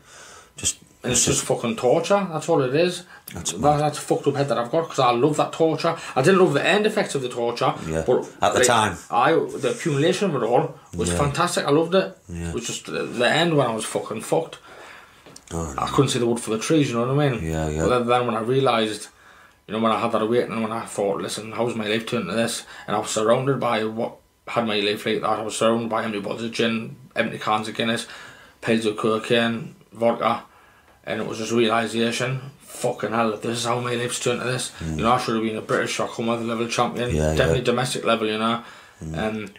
[SPEAKER 2] And it's just fucking torture. That's all it is. That's a fucked up head that I've got, because I love that torture. I didn't love the end effects of the torture.
[SPEAKER 3] Yeah.
[SPEAKER 2] But
[SPEAKER 3] at the time,
[SPEAKER 2] the accumulation of it all was fantastic. I loved it.
[SPEAKER 3] Yeah.
[SPEAKER 2] It was just the end when I was fucking fucked.
[SPEAKER 3] Oh,
[SPEAKER 2] I couldn't see the wood for the trees, you know what I mean?
[SPEAKER 3] Yeah.
[SPEAKER 2] But then when I realised, you know, when I had that awakening, when I thought, listen, how's my life turned to this? And I was surrounded by what had my life like that. I was surrounded by empty bottles of gin, empty cans of Guinness, piles of cocaine, vodka, and it was just realisation, fucking hell, this is how my life's turned to this. You know, I should have been a British or Commonwealth level champion, definitely domestic level, you know. And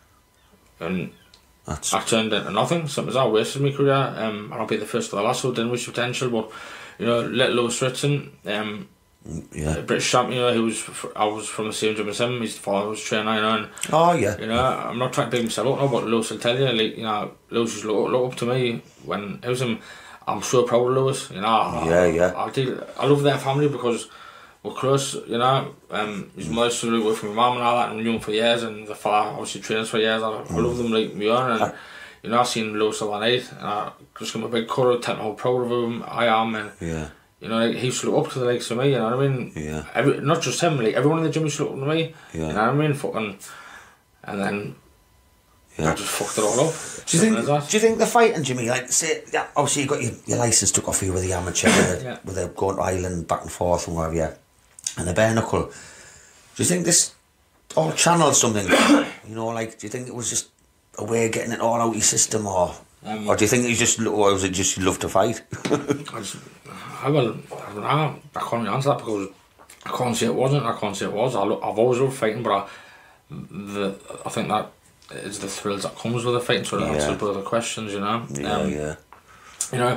[SPEAKER 2] I turned into nothing. Something I wasted my career. I'll be the first or the last who didn't reach potential, but you know, little Lewis Ritson, British champion, I was from the same gym as him. His father was training, you know. And, you know, I'm not trying to big myself up now, but Lewis will tell you, like, you know, Lewis used to look up to me when it was him. I'm so proud of Lewis, you know. I love their family because we're close, you know. His mother's still away from my mum and all that, and we knew him for years, and the father obviously trains for years. I love them like me on, and you know, I seen Lewis the other night, and I just give him a big cuddle, tell him how proud of him I am, and you know, like, he used to look up to the likes of me, you know what I mean?
[SPEAKER 3] Yeah.
[SPEAKER 2] Not just him, like everyone in the gym used to look up to me, you know what I mean? Fucking, and then I just fucked it all up.
[SPEAKER 3] Do you think the fighting, Jimmy, like, say, obviously you got your licence took off you with the amateur, with the going to Ireland back and forth and whatever, and the bare knuckle, do you think this all channeled something? You know, like, do you think it was just a way of getting it all out your system, or do you think or was it just you love to fight?
[SPEAKER 2] I don't know. I can't really answer that because I can't say it wasn't, I can't say it was. I've always loved fighting, but I think that it's the thrills that comes with the fighting, so that answers both the questions, you know. You know,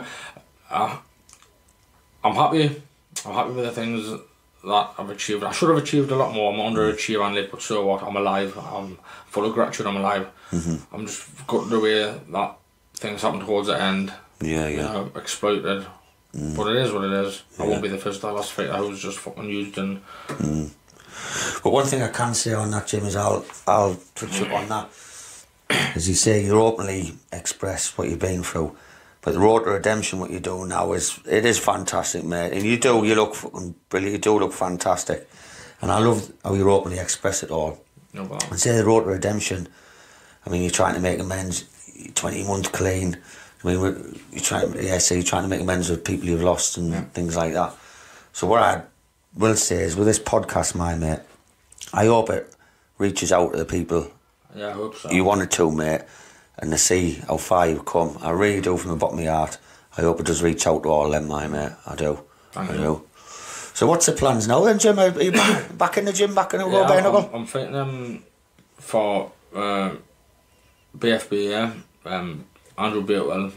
[SPEAKER 2] I'm happy with the things that I've achieved. I should have achieved a lot more. I'm underachieving, but so what? I'm alive. I'm full of gratitude. I'm alive. I'm just gutted the way that things happened towards the end. You know, exploited. But it is what it is. I won't be the first or last fighter who's just fucking used and.
[SPEAKER 3] But one thing I can say on that, Jim, is I'll touch up on that. As you say, you openly express what you've been through. But the road to redemption, what you do now it is fantastic, mate. And you look fucking brilliant. You do look fantastic, and I love how you openly express it all.
[SPEAKER 2] No problem.
[SPEAKER 3] And say the road to redemption. I mean, you're trying to make amends. 20 months clean. I mean, you're trying to make amends with people you've lost and things like that. So what I will say is, with this podcast, my mate, I hope it reaches out to the people.
[SPEAKER 2] Yeah, I hope so.
[SPEAKER 3] You wanted to, mate. And to see how far you've come, I really do from the bottom of my heart. I hope it does reach out to all them, my mate. I do.
[SPEAKER 2] Thank you.
[SPEAKER 3] So what's the plans now then, Jim? Are you back in the gym, back in the bare knuckle?
[SPEAKER 2] I'm fighting for BFB, Andrew Batewell.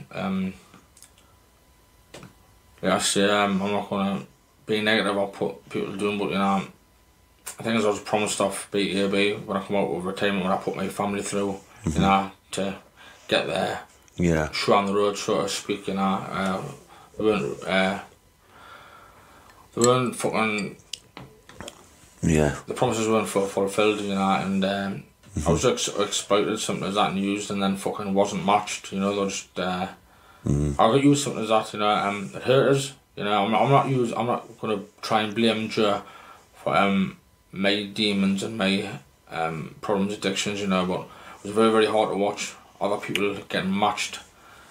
[SPEAKER 2] Yeah, I say I'm not gonna be negative or put people doing, but you know, I think as I was promised off BTAB when I come out of retirement, when I put my family through, you know, to get there.
[SPEAKER 3] Yeah.
[SPEAKER 2] Show on the road, so to speak, you know. They weren't fucking.
[SPEAKER 3] Yeah.
[SPEAKER 2] The promises weren't fulfilled, you know, and I was exploited, something as that, and used, and then fucking wasn't matched, you know. They just I got used something as that, you know. It hurt us, you know. I'm not gonna try and blame Joe for my demons and my problems, addictions, you know. But it was very, very hard to watch other people getting matched.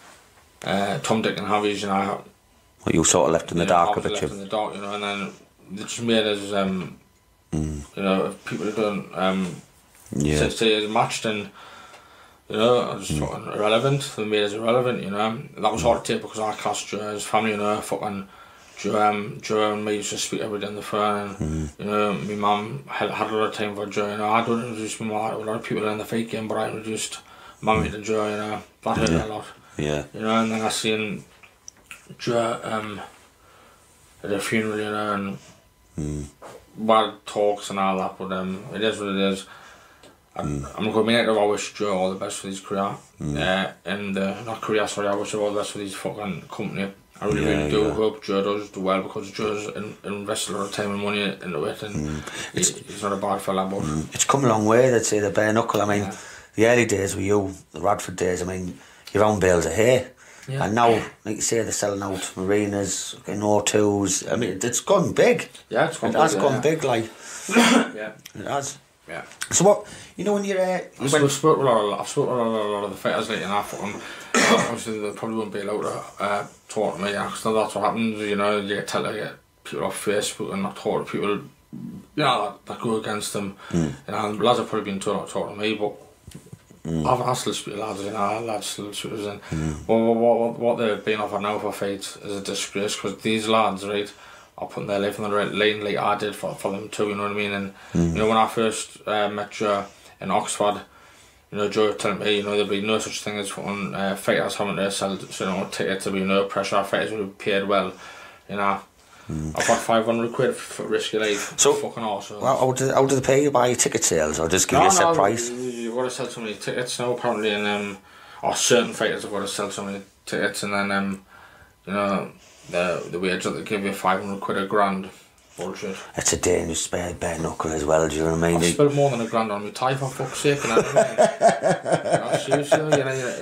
[SPEAKER 2] Tom, Dick, and Harry's, you know.
[SPEAKER 3] Well, you were sort of left in the dark a bit,
[SPEAKER 2] left in the dark, you know, and then it just made us, you know, if people had done say as matched, and you know, I was fucking irrelevant. They made us irrelevant, you know. That was hard to take because I classed Joe as family, you know. Fucking Joe and me used to speak every day on the phone, and you know, my mum had a lot of time for Joe. You know, I don't introduce my mum. A lot of people in the fight game, but I introduced Mummy to Joe. You know, that hurt a lot.
[SPEAKER 3] Yeah.
[SPEAKER 2] You know, and then I seen Joe at a funeral, you know, and bad talks and all that, but it is what it is. I'm not going to be negative. I wish Joe all the best for his career. And not career, sorry, I wish him all the best for his fucking company. I really do hope Joe does do well, because Joe's invested a lot of time and money into it, and he's not a bad fella, but
[SPEAKER 3] it's come a long way, they'd say, the bare knuckle. I mean, the early days with you, the Radford days, I mean, your own bales of hay. Yeah. And now, like you say, they're selling out marinas, O2s. I mean, it's gone big.
[SPEAKER 2] Yeah, it's gone
[SPEAKER 3] big.
[SPEAKER 2] It has
[SPEAKER 3] gone big, like.
[SPEAKER 2] Yeah.
[SPEAKER 3] It has.
[SPEAKER 2] Yeah.
[SPEAKER 3] So what, you know, when you're...
[SPEAKER 2] I've spoken with a lot of the fighters, like, and obviously they probably wouldn't be allowed to talk to me, because that's what happens, you know. You get people off Facebook and not talk to people, you know, that go against them. You know, and lads have probably been told not to talk to me, but I still speak to lads, you know, lads still speak to us, and what they're being offered now for fights is a disgrace, because these lads, right, are putting their life on the right line like I did for them too, you know what I mean? And you know, when I first met Joe in Oxford, you know, Joe telling me, you know, there'd be no such thing as fucking fighters having to sell, you know, tickets, to be no pressure, fighters would be paid well, you know. I've got 500 quid for risky life.
[SPEAKER 3] So,
[SPEAKER 2] fucking awesome.
[SPEAKER 3] Well, how do they pay you? Buy ticket sales, or just give you a set price?
[SPEAKER 2] You've got to sell so many tickets now, apparently, and or certain fighters have got to sell so many tickets, and then you know, the wage that they give you, 500 quid a grand. Bullshit.
[SPEAKER 3] It's a dangerous bare knuckle as well, do you know what I mean?
[SPEAKER 2] I've spent more than a grand on my tie, for fuck's sake, and seriously, you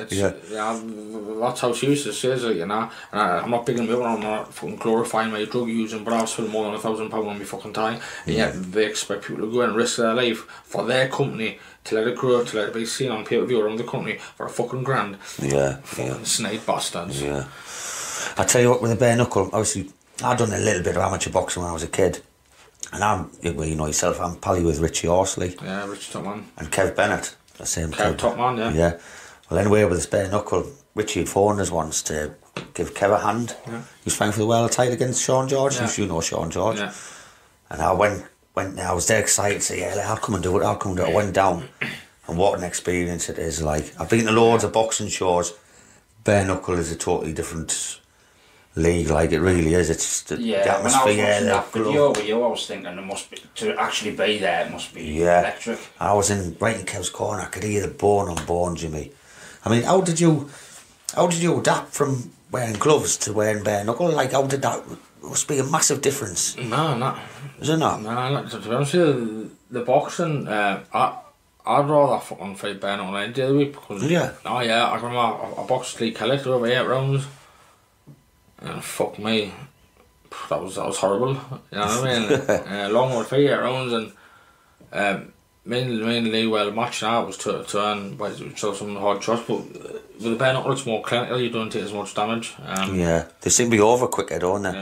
[SPEAKER 2] know, that's how serious it is, you know. And I'm not bigging me up, I'm not fucking glorifying my drug using, but I've spent more than £1,000 on my fucking tie, and yet they expect people to go and risk their life for their company, to let it grow, to let it be seen on pay-per-view around the country for a fucking grand.
[SPEAKER 3] Yeah.
[SPEAKER 2] Fucking snake bastards.
[SPEAKER 3] Yeah. I tell you what, with the bare knuckle, obviously, I'd done a little bit of amateur boxing when I was a kid, and well, you know yourself, I'm pally with Richie Horsley.
[SPEAKER 2] Yeah, Richie Topman.
[SPEAKER 3] And Kev Bennett, the same
[SPEAKER 2] Kev Topman, yeah.
[SPEAKER 3] Yeah. Well, anyway, with this bare knuckle, Richie had phoned us once to give Kev a hand. Yeah. He was fighting for the world title against Sean George. Yeah. You know Sean George. Yeah. And I went there, I was dead excited to say, yeah, I'll come and do it, I went down, and what an experience it is. Like, I've been to loads of boxing shows. Bare knuckle is a totally different league, like it really is. It's the atmosphere.
[SPEAKER 4] When I was watching that video with you, I was thinking it must be, to actually be there, it must be electric.
[SPEAKER 3] I was right in Kev's corner, I could hear the bone on bone, Jimmy. I mean, how did you adapt from wearing gloves to wearing bare knuckle? Like, how did that, must be a massive difference.
[SPEAKER 2] No.
[SPEAKER 3] Is it not?
[SPEAKER 2] No, to be honest with you, the boxing, I'd rather fucking fight bare knuckle any day of the week, because I remember I boxed Lee Kellett over 8 rounds. And fuck me, that was horrible. You know what I mean? Long old 8 rounds, and mainly well matched now was to earn by some hard shots, but with the bare knuckle it's more clinical. You don't take as much damage.
[SPEAKER 3] They seem to be over quicker, don't they?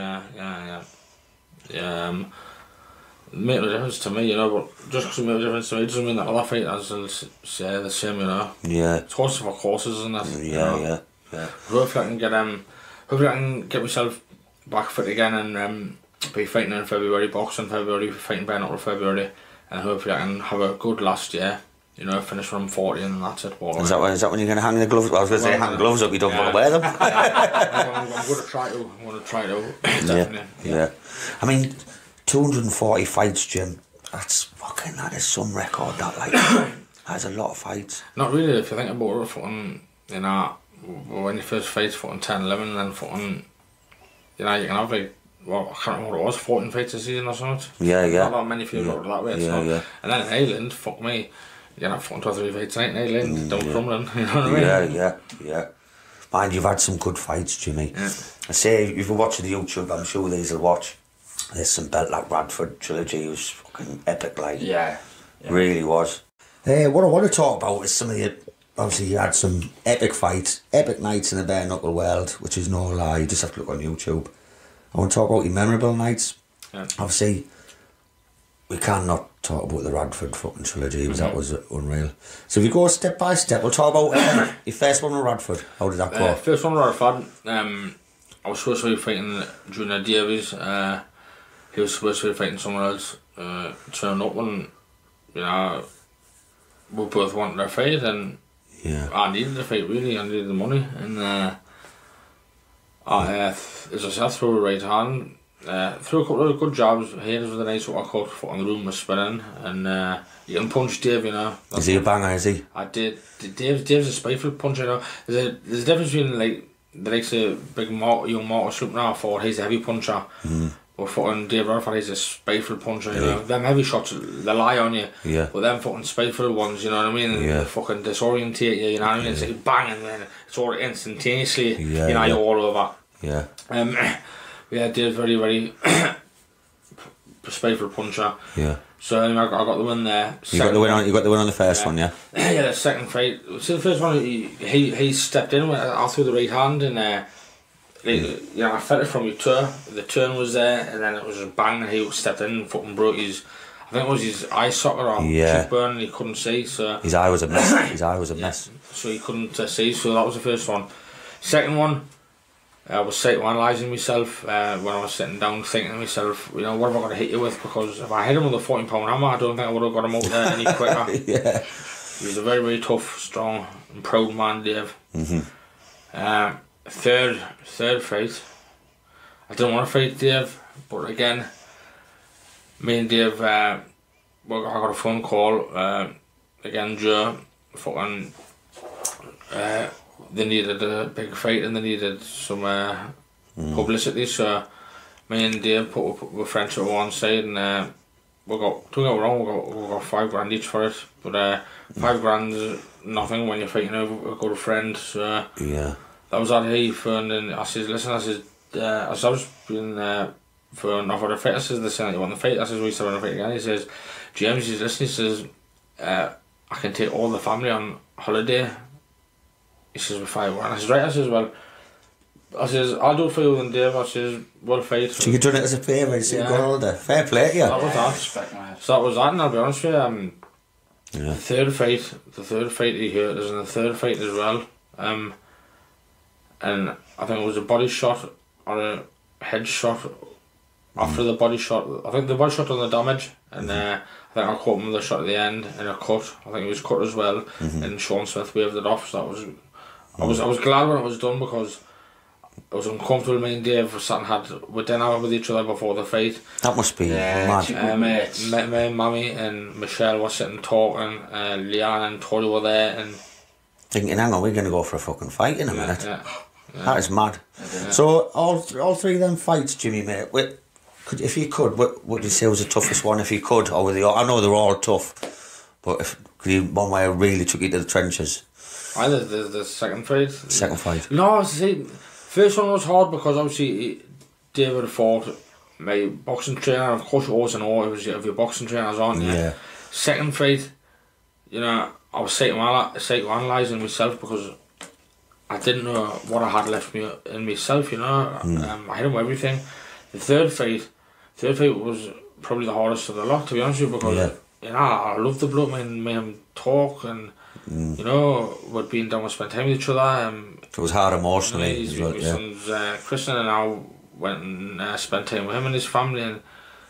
[SPEAKER 2] Yeah. Make no difference to me, you know. But just because it makes a difference to me doesn't mean that other fighters will say the same, you know.
[SPEAKER 3] Yeah.
[SPEAKER 2] It's horses for courses, isn't it?
[SPEAKER 3] Yeah.
[SPEAKER 2] Hopefully I can get myself back fit again, and be fighting in February, boxing February, fighting bare knuckle February, and hopefully I can have a good last year, you know, finish when I'm 40 and that's it. But,
[SPEAKER 3] is that when you're going to hang the gloves? I was going to say hang gloves up, you don't want to wear them.
[SPEAKER 2] I'm going to try to. I'm going to try to. Definitely.
[SPEAKER 3] Yeah. I mean, 240 fights, Jim. That is some record, that, like. That's a lot of fights.
[SPEAKER 2] Not really, if you think about it, fucking, you know, when you first fight, fucking 10, 11, and then fucking, you know, you can have like, well, I can't remember what it was, 14 fights a season or something.
[SPEAKER 3] Yeah.
[SPEAKER 2] Not that many people go that way.
[SPEAKER 3] Yeah.
[SPEAKER 2] And then in Ireland, fuck me, you can have fucking 2 or 3 fights tonight in Ireland, don't crumbling, you know what I mean?
[SPEAKER 3] Yeah. Mind, you've had some good fights, Jimmy.
[SPEAKER 2] Yeah.
[SPEAKER 3] I say, if you're watching the YouTube, I'm sure these will watch. There's some belt like Radford trilogy, it was fucking epic, like.
[SPEAKER 4] Yeah.
[SPEAKER 3] Really was. What I want to talk about is some of the, obviously you had some epic fights, epic nights in the bare knuckle world, which is no lie, you just have to look on YouTube. I want to talk about your memorable nights.
[SPEAKER 2] Yeah.
[SPEAKER 3] Obviously, we cannot talk about the Radford fucking trilogy, because that was unreal. So if you go step by step, we'll talk about your first one with Radford. How did that go?
[SPEAKER 2] First one with Radford, I was supposed to be fighting Junior Davies. He was supposed to be fighting someone else. Turned up and, you know, we both wanted a fight, and I needed the fight, really. I needed the money, and as I said, threw a right hand, threw a couple of good jabs. Hayes with a nice uppercut, foot on the room was spinning, and you can punch Dave, you know.
[SPEAKER 3] Is he a banger, is he?
[SPEAKER 2] I did. Dave's a spiteful puncher, you know. There's a difference between like the likes of big young Martin Sloop now. I thought he's a heavy puncher. Or fucking Dave Radford, he's a spiteful puncher, you know. Them heavy shots, they lie on you.
[SPEAKER 3] Yeah.
[SPEAKER 2] But them fucking spiteful ones, you know what I mean? And they fucking disorientate you, you know what I mean? It's like bang, and then it's all instantaneously, you know, you're all over.
[SPEAKER 3] Yeah.
[SPEAKER 2] Dave's very, very spiteful puncher.
[SPEAKER 3] Yeah.
[SPEAKER 2] So anyway, I got the win there.
[SPEAKER 3] You got the win on the first one, yeah?
[SPEAKER 2] Yeah, the second fight. So the first one, he stepped in, I threw the right hand, and you know, I felt it from your turn. The turn was there, and then it was just bang, and he stepped in and fucking broke his, I think it was his eye socket or cheekbone, and he couldn't see. So
[SPEAKER 3] his eye was a mess.
[SPEAKER 2] So he couldn't see. So that was the first one. Second one, I was psychoanalyzing myself when I was sitting down, thinking to myself, you know, what am I going to hit you with? Because if I hit him with a 14-pound hammer, I don't think I would have got him out there any quicker. He was a very, very tough, strong, and proud man, Dave. Third fight, I didn't want to fight Dave, but again, me and Dave, I got a phone call, again, Joe, fucking, they needed a big fight and they needed some publicity, so me and Dave put friendship on one side, and don't get me wrong, we got $5 each for it, but $5 is nothing when you're fighting a good friend, so that was at he phoned, and I says, listen, I was being phoned off for the fight. I says, listen, you want the fight? I says, we still want the fight again. He says, James, he's listening, he says, I can take all the family on holiday. He says, with $5. I says, right. I says, well, I'll do it for you and Dave. I says, we'll fight.
[SPEAKER 3] So you've done it as a favour, so you've got holiday. Fair play to you.
[SPEAKER 2] That was that. So that was that, and I'll be honest with you, the third fight he hurt us in the third fight as well. And I think it was a body shot or a head shot after the body shot. I think the body shot on the damage, and I think I caught him with a shot at the end and a cut. I think he was cut as well, and Sean Smith waved it off. So that was I was glad when it was done, because it was uncomfortable. Me and Dave we didn't have it with each other before the fight.
[SPEAKER 3] That must be mad.
[SPEAKER 2] Me and Mammy and Michelle were sitting talking. Leanne and Tori were there, and
[SPEAKER 3] thinking, hang on, we're going to go for a fucking fight in a minute. That is mad. So all three of them fights, Jimmy, mate, if you could, what would you say was the toughest one, if you could? Or I know they're all tough, but could you one way really took you to the trenches?
[SPEAKER 2] The second fight.
[SPEAKER 3] Second fight.
[SPEAKER 2] No, see, first one was hard because obviously David fought my boxing trainer. Of course, you always know it was your boxing trainers on. Second fight, you know, I was psychoanalyzing myself because I didn't know what I had left in myself, you know. I hit him with everything. The third fight was probably the hardest of the lot, to be honest with you, because you know, I love the bloke, made him talk, and you know, we'd been down and spent time with each other.
[SPEAKER 3] It was hard emotionally as well.
[SPEAKER 2] My son's Kristen, and I went and spent time with him and his family, and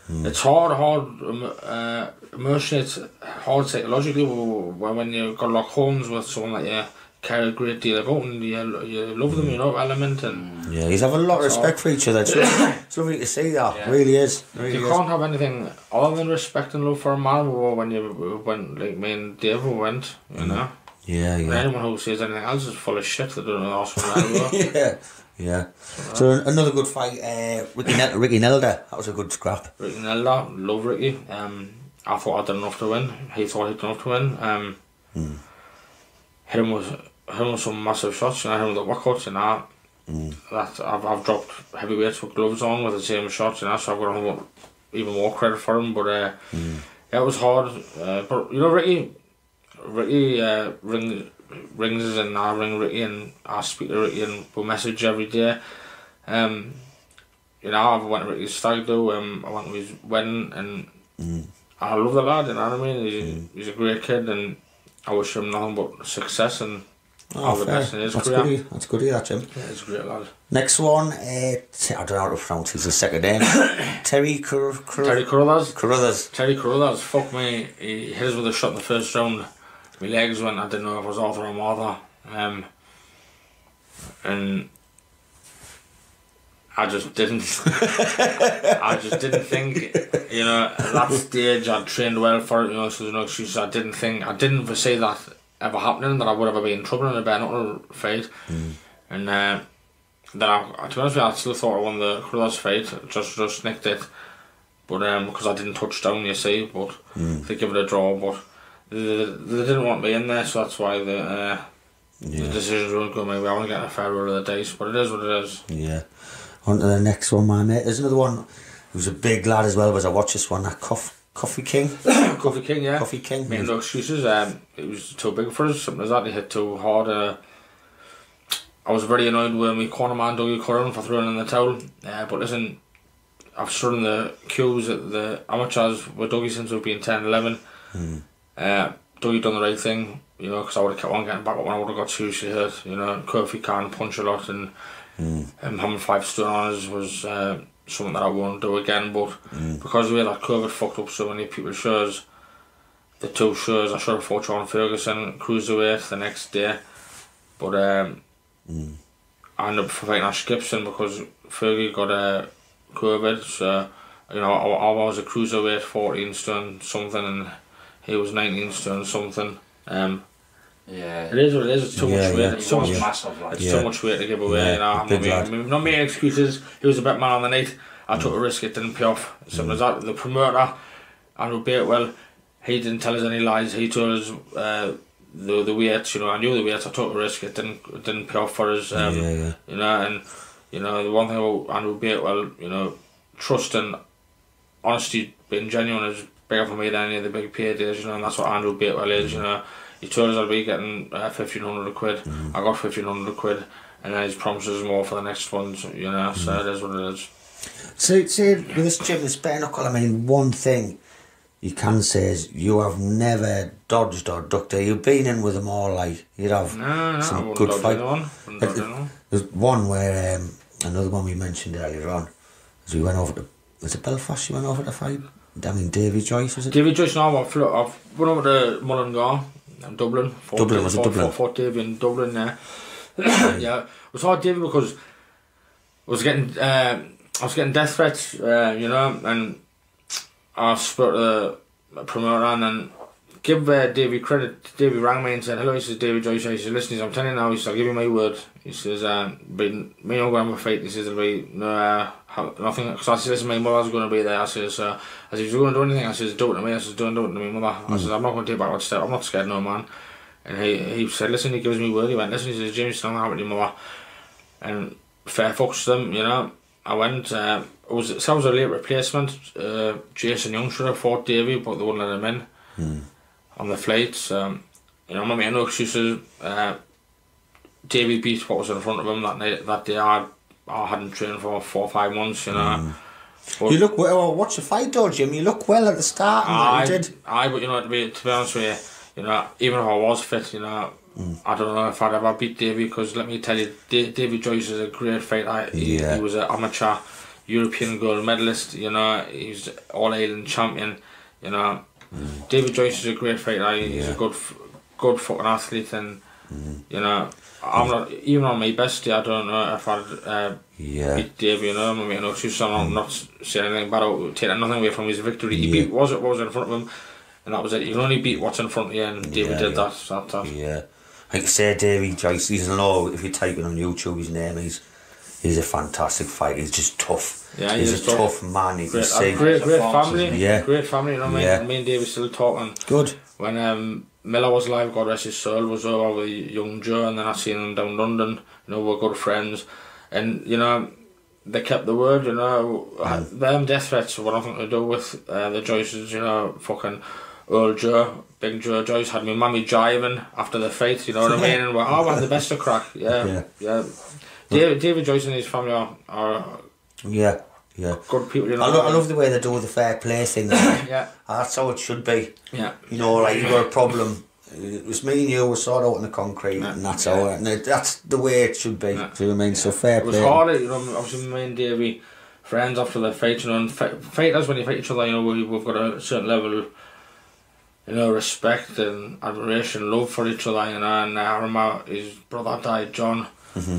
[SPEAKER 2] It's hard emotionally, it's hard psychologically when you've got to lock horns with someone that you care a great deal about and you love them, you know, element. And
[SPEAKER 3] yeah, you have a lot of respect for each other. It's lovely to see that, really is. Really
[SPEAKER 2] you can't have anything other than respect and love for a man when you went, like me and Dave went, you know.
[SPEAKER 3] Yeah.
[SPEAKER 2] And anyone who says anything else is full of shit. They don't know what
[SPEAKER 3] Yeah. So another good fight, Ricky Nelder. That was a good scrap.
[SPEAKER 2] Ricky Nelder, love Ricky. I thought I'd done enough to win. He thought he'd done enough to win. Hit him with some massive shots, you know, hit him with the workouts and that. That I've dropped heavyweights with gloves on with the same shots, you know, so I've got even more credit for him. But yeah, it was hard. But you know, Ricky rings us and I ring Ricky and I speak to Ricky and we message every day. You know, I went to Ricky's stag do, I went to his wedding and I love the lad, you know what I mean? He's a great kid and I wish him nothing but success and all the best in his career.
[SPEAKER 3] That's good of that, Jim.
[SPEAKER 2] Yeah, he's a great lad.
[SPEAKER 3] Next one, I don't know how to pronounce his second name. Terry Carruthers.
[SPEAKER 2] Terry Carruthers, fuck me, he hit us with a shot in the first round. My legs went, I didn't know if it was Arthur or Martha. And I just didn't think, you know, at that stage I'd trained well for it, you know, so there's no excuse. I didn't foresee that ever happening, that I would ever be in trouble in a bare knuckle fight. And then to be honest with you, I still thought I won the Carruthers fight, just nicked it. But because I didn't touch down, you see, but they give it a draw, but they didn't want me in there, so that's why the decisions weren't going my way. I want to get a fair roll of the dice, but it is what it is.
[SPEAKER 3] Yeah. On to the next one, my mate. There's another one who's a big lad as well, but I watched this one, that Coffee King.
[SPEAKER 2] Coffee King, yeah.
[SPEAKER 3] Coffee King.
[SPEAKER 2] Making no excuses. It was too big for us, something like that. He hit too hard. I was very annoyed with my corner man, Dougie Curran, for throwing in the towel. But listen, I've stood in the queues at the amateurs with Dougie since we've been 10, 11. Dougie done the right thing, you know, because I would have kept on getting back up when I would have got seriously hurt. You know, Kofi can punch a lot, and having 5 stone on us was something that I won't do again. But because we had that COVID fucked up so many people's shows, the 2 shows, I should have fought Sean Ferguson cruiserweight the next day, but I ended up fighting Ash Gibson because Fergie got COVID. So you know, I was a cruiserweight, 14 stone something, and he was 19 stone something.
[SPEAKER 4] Yeah,
[SPEAKER 2] it is what it is. It's too much weight.
[SPEAKER 4] It's so much massive. Like.
[SPEAKER 2] It's too much weight to give away. You know, I'm not making excuses. He was a bit man on the night. I took a risk. It didn't pay off. Simple as that. The promoter, Andrew Batewell, he didn't tell us any lies. He told us the weights. You know, I knew the weights. I took a risk. It didn't pay off for us. You know, and you know the one thing about Andrew Batewell, you know, trust and honesty, being genuine is bigger for me than any of the big paydays. You know, and that's what Andrew Batewell is. You know. He told us I'd be getting 1,500 quid. I got 1,500 quid, and then he's promised us more for the next ones. You know, so it is what it is.
[SPEAKER 3] So with this Jim, this bare knuckle, I mean, one thing you can say is you have never dodged or ducked. You've been in with them all, like you'd have some good fight. There's one where another one we mentioned earlier on, as we went over to, was it Belfast? You went over to fight. I mean, Davy Joyce, was it?
[SPEAKER 2] Davy Joyce. No, I've went over to Mullingar. Dublin.
[SPEAKER 3] Was it Dublin?
[SPEAKER 2] Fought Davy in Dublin, yeah. Yeah, it was hard, Davy, because I was getting death threats, you know, and I spoke to the promoter and then give Davy credit. Davy rang me and said, "Hello," he says, "Davy Joyce." He says, "Listen," I'm telling you now, he says, "I'll give you my word." He says, me and I'm going to have a fight. He says, "There'll be nothing," because I said, "Listen, my mother's going to be there." I says, "If you're going to do anything," I says, "Do it to me." I says, "Don't do it to me, mother." I says, "I'm not going to take back that step. I'm not scared, no man." And he said, "Listen," he gives me word. He went, "Listen," he says, "James, it's not going to happen to your mother." And fair fucks to them, you know. I went, it was a late replacement. Jason Young should have fought Davy, but they wouldn't let him in on the flights. You know, I'm not making no excuses. Davy beat what was in front of him that day. I hadn't trained for 4 or 5 months, you know. But
[SPEAKER 3] you look well. Watch the fight though, Jim. You look well at the start.
[SPEAKER 2] But you know, to be honest with you know, even if I was fit, you know, I don't know if I'd ever beat Davy, because let me tell you, Davy Joyce is a great fighter. He was an amateur. European gold medalist, you know, he's All-Ireland champion, you know. David Joyce is a great fighter, he's a good fucking athlete, and, you know, I'm not, even on my best day, I don't know if I'd beat Dave, you know, I'm no excuse, I'm not saying anything bad about taking nothing away from his victory. He beat what was in front of him, and that was it. You can only beat what's in front of you, and David did that.
[SPEAKER 3] Yeah. Like I say, Davy Joyce, he's if you type in on YouTube his name, he's a fantastic fighter. He's just tough. Yeah, he's a tough man. You can see.
[SPEAKER 2] Great family. Yeah. Great family, you know what I mean? Me and Davy still talking.
[SPEAKER 3] Good.
[SPEAKER 2] When Miller was alive, God rest his soul, was over with young Joe, and then I seen him down London. You know, we're good friends. And, you know, they kept the word, you know. Them death threats were nothing to do with the Joyces, you know, fucking old Joe, Big Joe Joyce had me mummy driving after the fight, you know what I mean? And we had the best of crack, yeah. David Joyce and his family are good people, you know.
[SPEAKER 3] I love the way they do the fair play thing.
[SPEAKER 2] Yeah.
[SPEAKER 3] That's how it should be.
[SPEAKER 2] Yeah.
[SPEAKER 3] You know, like, you got a problem, it was me and you, we sort out in the concrete, and that's how it, and that's the way it should be. Do you know what I mean? So fair play.
[SPEAKER 2] It was hard, you know, obviously me and Davey, friends after the fight, you know, and fighters when you fight each other, you know, we've got a certain level, you know, respect and admiration, love for each other, you know, and I remember his brother died, John.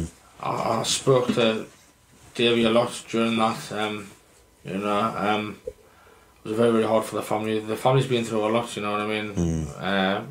[SPEAKER 2] I spoke to Davey a lot during that, you know, it was very, very hard for the family. The family's been through a lot, you know what I mean?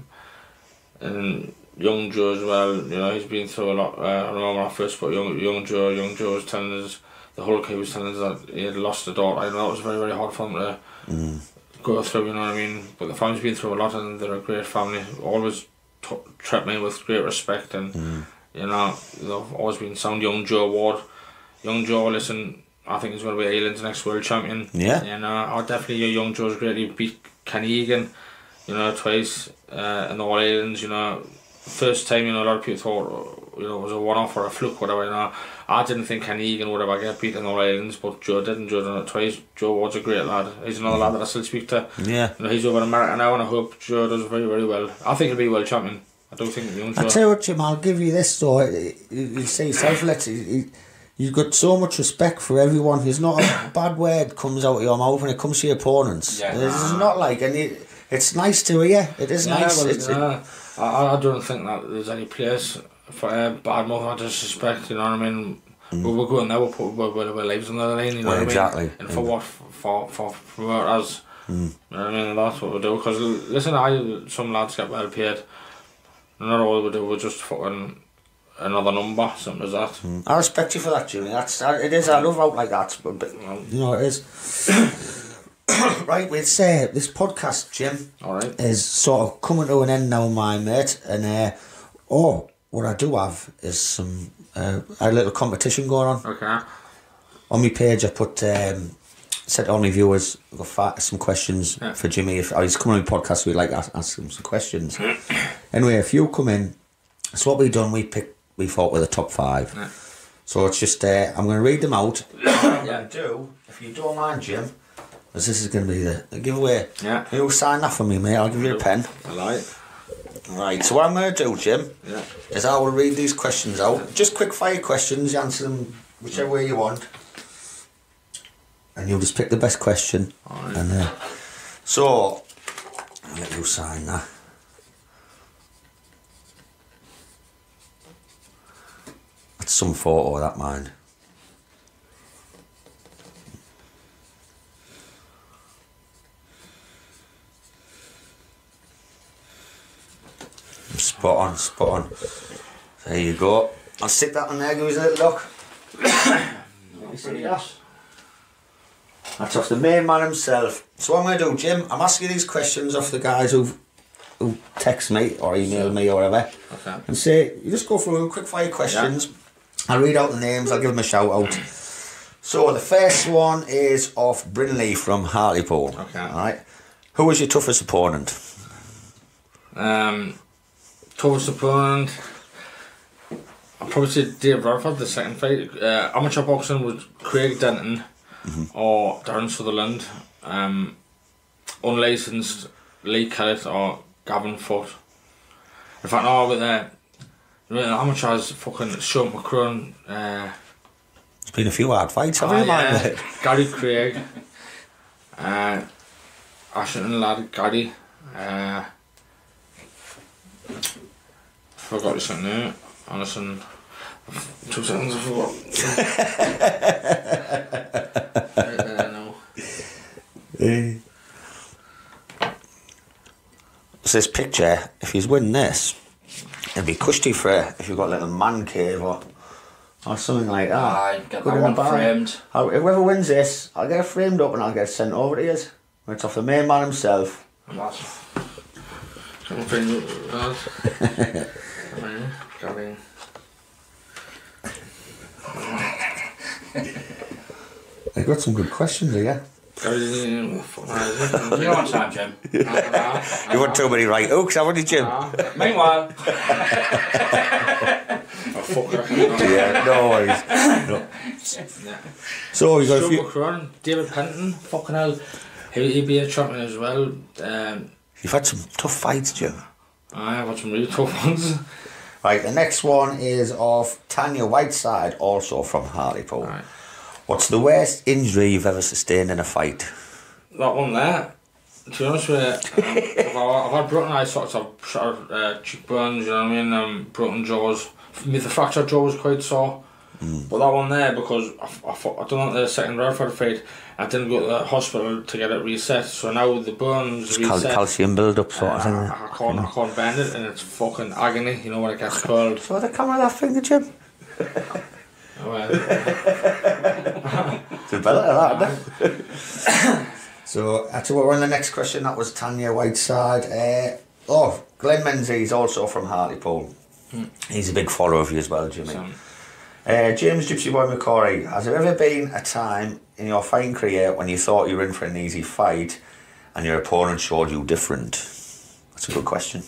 [SPEAKER 2] And young Joe as well, you know, he's been through a lot. I remember when I first spoke to young Joe was telling us, the Hulk, he was telling us that he had lost a daughter. I know it was very, very hard for him to go through, you know what I mean? But the family's been through a lot, and they're a great family. Always treat me with great respect, and you know, they've always been sound. Young Joe Ward, young Joe, listen, I think he's going to be Ireland's next world champion. Yeah. You know, definitely young Joe's great. He beat Kenny Egan, you know, twice in the All-Irelands, you know. First time, you know, a lot of people thought, you know, it was a one-off or a fluke, whatever, you know. I didn't think Kenny Egan would ever get beat in the All-Irelands, but Joe did, and Joe done it twice. Joe Ward's a great lad. He's another lad that I still speak to. Yeah. You know, he's over in America now, and I hope Joe does very, very well. I think he'll be world champion. I don't think young Joe.
[SPEAKER 3] I'll tell you what, Jim, I'll give you this, though. You say yourself, you've got so much respect for everyone. There's not a bad word comes out of your mouth when it comes to your opponents. Yeah. It's not like, and it's nice to hear. It is nice.
[SPEAKER 2] I don't think that there's any place for bad mouth or disrespect, you know what I mean? We're going there, we'll put our lives on the line, you know what I mean? And for what? For us. You know what I mean? That's what we do. Because, listen, some lads get well paid. Not all we do, we're just fucking another number, something as that.
[SPEAKER 3] I respect you for that, Jimmy. It is, I love out like that, but you know, it is. Right, we'd say this podcast, Jim, is sort of coming to an end now, my mate. And what I do have is some a little competition going on.
[SPEAKER 2] Okay.
[SPEAKER 3] On my page, I put said to all my viewers, I've got some questions for Jimmy. If he's coming on the podcast, we'd like to ask him some questions. Anyway, if you come in, so what we done, we thought were the top 5. Yeah. So it's just I'm going to read them out. If you don't mind, Jim. This is going to be the giveaway.
[SPEAKER 2] Yeah.
[SPEAKER 3] You'll sign that for me, mate. I'll give you a pen. Right, so what I'm going to do, Jim, is I will read these questions out. Just quick fire questions, you answer them whichever way you want. And you'll just pick the best question.
[SPEAKER 2] Alright.
[SPEAKER 3] And so, I'll let you sign that. That's some photo of that, mind. Spot on. There you go. I'll stick that on there, give us a little look. You see that? That's off the main man himself. So what I'm going to do, Jim, I'm asking these questions off the guys who text me or email me or whatever.
[SPEAKER 2] Okay.
[SPEAKER 3] And say, you just go through them, quick fire questions. Yeah. I'll read out the names, I'll give them a shout out. So the first one is off Brinley from Hartlepool.
[SPEAKER 2] Okay.
[SPEAKER 3] Alright. Who was your toughest opponent?
[SPEAKER 2] Toughest opponent, I'd probably say Dave Rutherford, the second fight. Amateur boxing was Craig Denton or Darren Sutherland. Unlicensed Lee Kellett or Gavin Foote. In fact, with the amateurs, fucking Sean McCrone,
[SPEAKER 3] There's been a few hard fights, haven't you, man?
[SPEAKER 2] Gary Craig, Ashington lad, Gary, forgot his name, Anderson. 2 seconds, I forgot. No.
[SPEAKER 3] So this picture, if he's winning this, it'd be cushy for if you've got a little man cave or something like that.
[SPEAKER 4] Aye, get that one framed.
[SPEAKER 3] Whoever wins this, I'll get it framed up and I'll get it sent over to you. It's off the main man himself. I've got some good questions here.
[SPEAKER 4] You want time, Jim?
[SPEAKER 3] You want too many right hooks, haven't you, Jim?
[SPEAKER 4] Meanwhile.
[SPEAKER 3] Yeah, no worries. No. So you got a few.
[SPEAKER 2] McCrone, David Penton, fucking hell, he'd be a champion as well.
[SPEAKER 3] You've had some tough fights, Jim.
[SPEAKER 2] I've had some really tough ones.
[SPEAKER 3] Right, the next one is of Tanya Whiteside, also from Hartlepool. Right. What's the worst injury you've ever sustained in a fight?
[SPEAKER 2] That one there. To be honest with you, I've had broken eye sockets, I've shattered cheekbones, you know what I mean, broken jaws. For me, the fractured jaw was quite sore. But that one there, because I done the second Redford fight, I didn't go to the hospital to get it reset, so now the bones reset.
[SPEAKER 3] Calcium build-up sort of thing.
[SPEAKER 2] I can't bend it, and it's fucking agony, you know when it gets cold.
[SPEAKER 3] So the camera that finger, Jim?
[SPEAKER 2] Well.
[SPEAKER 3] It's a better than that, isn't it? So, we're on the next question. That was Tanya Whiteside. Glenn Menzies, also from Hartlepool. He's a big follower of you as well, Jimmy. James Gypsy Boy McCory, has there ever been a time in your fighting career when you thought you were in for an easy fight and your opponent showed you different? That's a good question.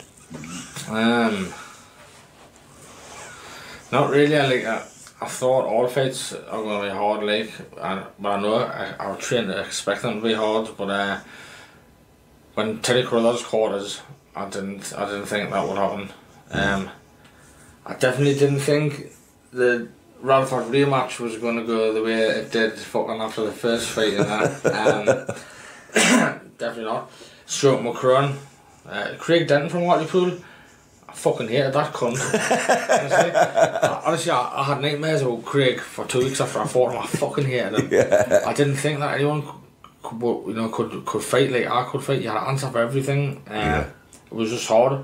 [SPEAKER 2] Not really. I thought all fights are going to be hard, but I know I was trained to expect them to be hard. But when Terry Carruthers caught us, I didn't think that would happen. I definitely didn't think the Rutherford rematch was going to go the way it did fucking after the first fight and that. Definitely not. Stuart McCrone, Craig Denton from Hartlepool. I fucking hated that cunt. Honestly, I had nightmares about Craig for 2 weeks after I fought him. I fucking hated him. Yeah. I didn't think that anyone could fight like I could fight. You had to answer for everything. It was just hard.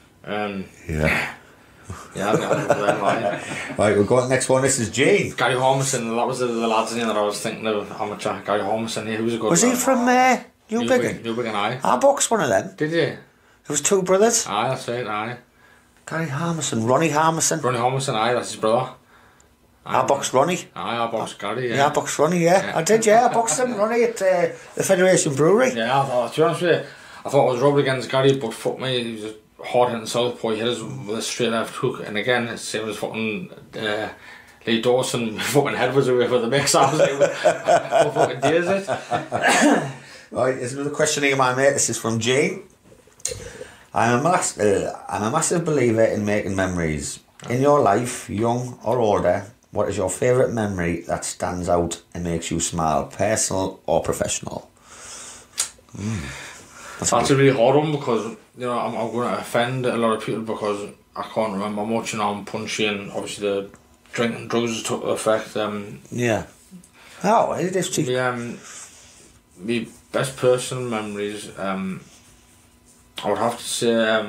[SPEAKER 3] Right, we'll go on the next one. This is Gene.
[SPEAKER 2] Gary Hormison, that was the lad's name that I was thinking of. Amateur Gary Hormison. He was a good.
[SPEAKER 3] Was he from Newbiggin?
[SPEAKER 2] Newbiggin, aye.
[SPEAKER 3] I boxed one of them.
[SPEAKER 2] Did you?
[SPEAKER 3] There was 2 brothers.
[SPEAKER 2] Aye, that's right, aye.
[SPEAKER 3] Gary Harmison, Ronnie Harmison.
[SPEAKER 2] Ronnie Harmison, aye, that's his brother.
[SPEAKER 3] I boxed Ronnie.
[SPEAKER 2] Aye, I boxed Gary, yeah.
[SPEAKER 3] Yeah, I boxed Ronnie, yeah. I did, yeah. I boxed him, Ronnie, at the Federation Brewery.
[SPEAKER 2] Yeah, to be honest with you, I thought I was rubbed against Gary, but fuck me, he was a hard-hitting southpaw. He hit us with a straight left hook, and again, it's the same as fucking Lee Dawson. My fucking head was away for the mix. I was like, what fucking day is it?
[SPEAKER 3] Right, there's another question here, my mate. This is from Gene. I'm a massive believer in making memories. In your life, young or older, what is your favourite memory that stands out and makes you smile, personal or professional?
[SPEAKER 2] That's a really hard one because, you know, I'm going to offend a lot of people because I can't remember much, you know, I'm punchy and obviously the drinking and drugs took effect.
[SPEAKER 3] Yeah. Oh, it is.
[SPEAKER 2] My best personal memories, I would have to say,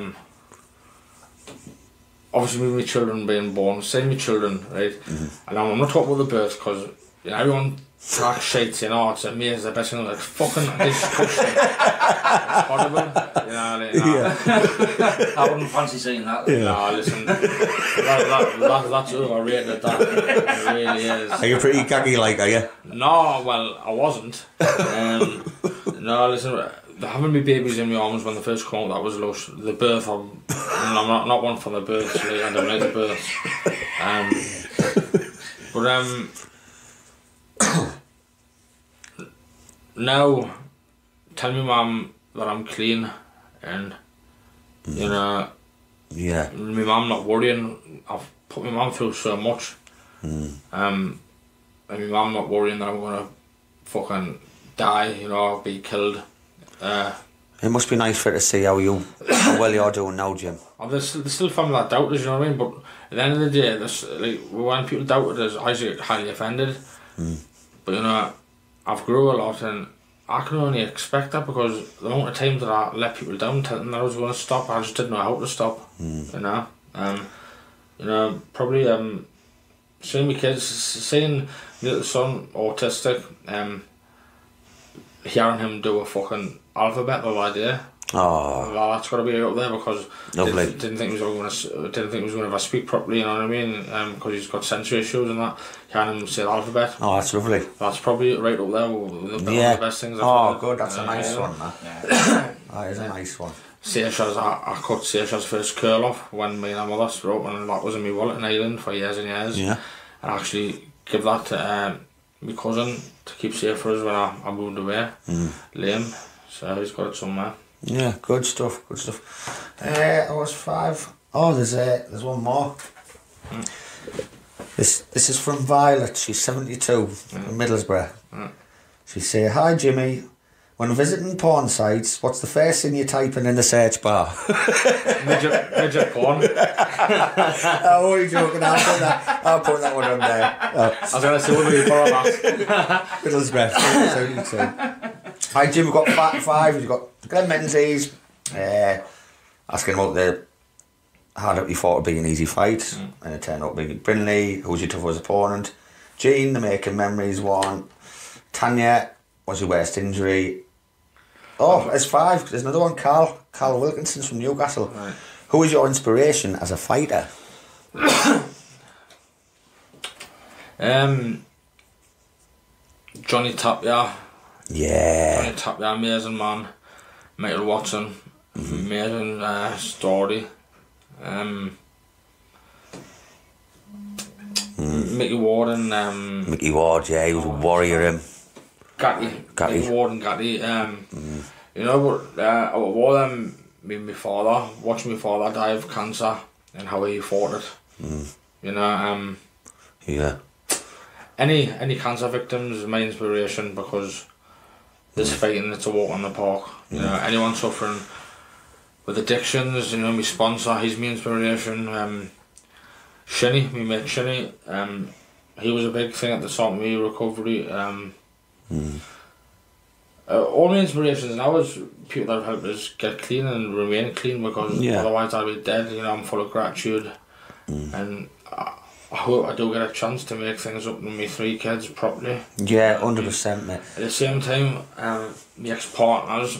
[SPEAKER 2] obviously with my children being born, say my children, right? And I'm not talking about the birth because, you know, everyone talks shit, you know, it's amazing, the best thing, like, fucking disgusting. It's horrible, you know, like,
[SPEAKER 4] I wouldn't fancy saying that.
[SPEAKER 2] Yeah. No, listen, that's overrated, that it really is.
[SPEAKER 3] Are you pretty gaggy like, are you?
[SPEAKER 2] No, well, I wasn't. No, listen, having my babies in my arms when they first come out, that was lush. The birth, I'm not one for the births, like, I don't like the births. Now, tell me, mum, that I'm clean and, you know, my mum not worrying. I've put my mum through so much. I mean, I'm not worrying that I'm gonna fucking die, you know, or be killed.
[SPEAKER 3] It must be nice for her to see how well you're doing now, Jim.
[SPEAKER 2] There's still family that doubt us, you know what I mean? But at the end of the day, like, when people doubt us, I get highly offended. But you know, I've grew a lot, and I can only expect that because the amount of times that I let people down, telling them I was going to stop, I just didn't know how to stop. You know, probably seeing my kids, seeing my little son autistic, hearing him do a fucking alphabet of idea.
[SPEAKER 3] Oh,
[SPEAKER 2] well, that's got to be up there because
[SPEAKER 3] lovely.
[SPEAKER 2] Didn't think he was going to speak properly. You know what I mean? Because he's got sensory issues and that. Hearing him say the alphabet.
[SPEAKER 3] Oh, that's lovely.
[SPEAKER 2] That's probably right up there with one of the best things.
[SPEAKER 3] Oh, good. That's a nice one, man. Yeah. That is a nice one.
[SPEAKER 2] I cut Saoirse's first curl off when me and my mother split up, and that was in my wallet in Ireland for years and years.
[SPEAKER 3] Yeah.
[SPEAKER 2] And I actually give that to my cousin to keep safe for us when I moved away. Liam. So he's got it somewhere.
[SPEAKER 3] Yeah, good stuff. I was 5. Oh, there's one more. This is from Violet. She's 72 from Middlesbrough. She say, "Hi Jimmy. When visiting porn sites, what's the first thing you're typing in the search bar?"
[SPEAKER 2] midget porn.
[SPEAKER 3] Oh, what are you joking? I'll put that one on there. Oh.
[SPEAKER 2] I was going to say, what were you for that?
[SPEAKER 3] Middlesbrough, 72. Hi Jim, we've got 5. We've got Glenn Menzies asking about how hard you thought it'd be an easy fight, and it turned out being Brindley. Who was your toughest opponent? Jean, the Making Memories one. Tanya, what's your worst injury? Oh, there's 5. There's another one. Carl Wilkinson's from Newcastle. Right. Who was your inspiration as a fighter?
[SPEAKER 2] Johnny Tapia.
[SPEAKER 3] Yeah.
[SPEAKER 2] Johnny Tapia, amazing man. Michael Watson, amazing story. Mickey Ward and
[SPEAKER 3] Mickey Ward, yeah, he was a warrior. Him.
[SPEAKER 2] Gatty. Mickey Ward and Gatty. You know, but out of all them, my father, watching my father die of cancer and how he fought it. You know,
[SPEAKER 3] yeah.
[SPEAKER 2] Any cancer victims is my inspiration because there's fighting, it's a walk on the park. You know, anyone suffering with addictions, you know, my sponsor, he's my inspiration. Shinny, my mate Shinny, he was a big thing at the start of my recovery. All my inspirations now is people that have helped us get clean and remain clean because otherwise I'd be dead. You know, I'm full of gratitude, and I hope I do get a chance to make things up with my 3 kids properly.
[SPEAKER 3] Yeah, 100%, mate.
[SPEAKER 2] At the same time, my ex-partners,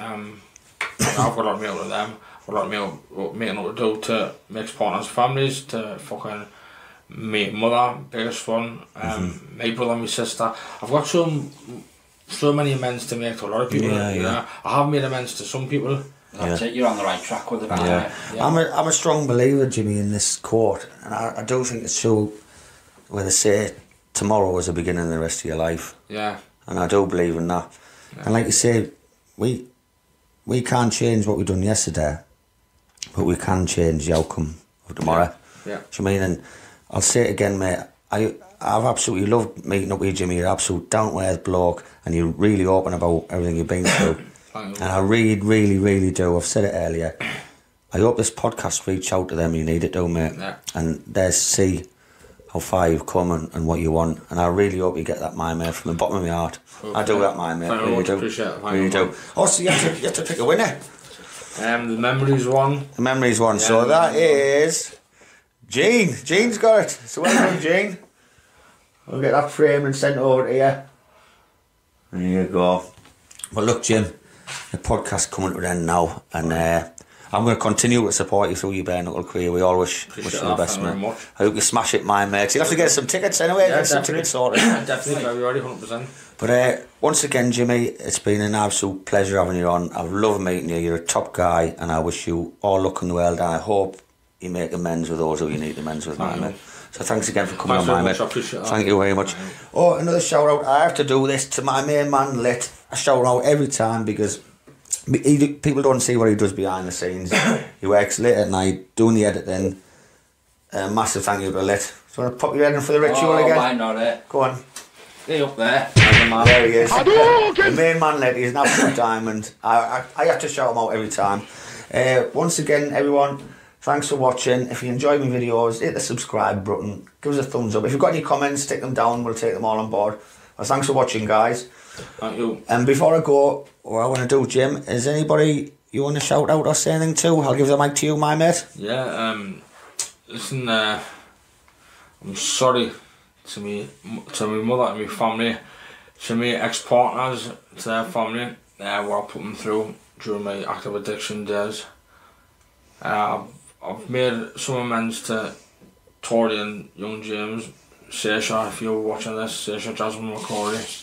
[SPEAKER 2] I've got a lot of me out of them. I've got a lot of me making up to do to my ex-partners' families, to fucking my mother, biggest one, my brother and my sister. I've got so many amends to make to a lot of people. You know? I have made amends to some people.
[SPEAKER 4] That's it, you're on the right track with it.
[SPEAKER 3] Yeah. I'm a strong believer, Jimmy, in this quote, and I do think it's true where they say tomorrow is the beginning of the rest of your life.
[SPEAKER 2] Yeah.
[SPEAKER 3] And I do believe in that. Yeah. And like you say, we can't change what we've done yesterday, but we can change the outcome of tomorrow.
[SPEAKER 2] Yeah.
[SPEAKER 3] Do you mean? And I'll say it again, mate. I've absolutely loved meeting up with you, Jimmy. You're an absolute down-to-earth bloke, and you're really open about everything you've been through. And I really, really, really do. I've said it earlier. I hope this podcast reach out to them. You need it, though, mate.
[SPEAKER 2] Yeah.
[SPEAKER 3] And they see how far you've come and what you want. And I really hope you get that, my mate, from the bottom of my heart. Okay. I do that, my mate. Really do.
[SPEAKER 2] Appreciate it.
[SPEAKER 3] Really do. Oh, so you have to pick a winner.
[SPEAKER 2] The Memories one.
[SPEAKER 3] The Memories one. Yeah, so that is Jean. Jean's got it. So well done, Jean. I'll get that framed and sent over to you. There you go. Well, look, Jim, the podcast's coming to an end now, and I'm going to continue to support you through your bare knuckle career. We all wish you the best, mate. I hope you smash it, my mate. You'll have to get some tickets anyway.
[SPEAKER 2] Yeah,
[SPEAKER 3] get some tickets sorted.
[SPEAKER 2] Definitely, February, 100%.
[SPEAKER 3] But once again, Jimmy, it's been an absolute pleasure having you on. I've loved meeting you. You're a top guy, and I wish you all luck in the world. And I hope you make amends with those who you need amends with, my mate. So thanks again for coming on, my mate. Thank you very much. Oh, another shout out. I have to do this to my main man, Lit. I shout out every time because people don't see what he does behind the scenes. He works late at night doing the editing, massive thank you to Lit. Do you want to pop your head in for the ritual again?
[SPEAKER 4] Why not?
[SPEAKER 3] Go on.
[SPEAKER 4] Hey, up there.
[SPEAKER 3] There he is. The main man, Lit. He's an absolute diamond. I have to shout him out every time. Once again, everyone, thanks for watching. If you enjoy my videos, hit the subscribe button. Give us a thumbs up. If you've got any comments, stick them down. We'll take them all on board. Well, thanks for watching, guys.
[SPEAKER 2] Thank you.
[SPEAKER 3] And before I go, what I want to do, Jim, is anybody you want to shout out or say anything to? I'll give the mic to you, my mate.
[SPEAKER 2] Yeah, listen, I'm sorry to my mother and my family, to my ex-partners, to their family, what I put them through during my active addiction days. I've made some amends to Tori and young James. Saoirse, if you're watching this, Saoirse Jasmine McCrory.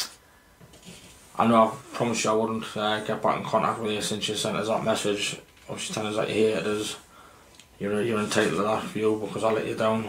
[SPEAKER 2] I know I promised you I wouldn't get back in contact with you since you sent us that message. Obviously telling us that you hate us. You're entitled to that for you because I let you down.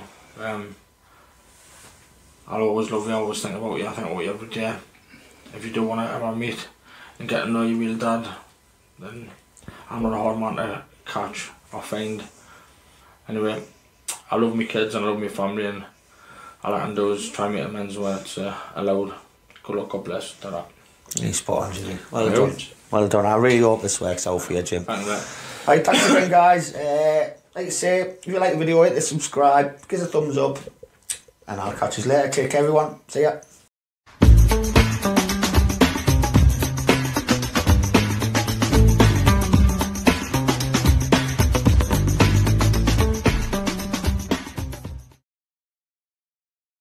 [SPEAKER 2] I'll always love you, I always think about you, I think about you every day. If you do want to ever meet and get to know your real dad, then I'm not a hard man to catch or find. Anyway, I love my kids and I love my family, and all I can do is try and make amends when it's allowed. Good luck, God bless. Ta-ra.
[SPEAKER 3] He's spot on, Jimmy. Well done. Well done. I really hope this works out for you, Jim.
[SPEAKER 2] Thank you, mate.
[SPEAKER 3] Right, thanks again, guys. Like I say, if you like the video, hit the subscribe, give us a thumbs up, and I'll catch you later. Take care, everyone. See ya.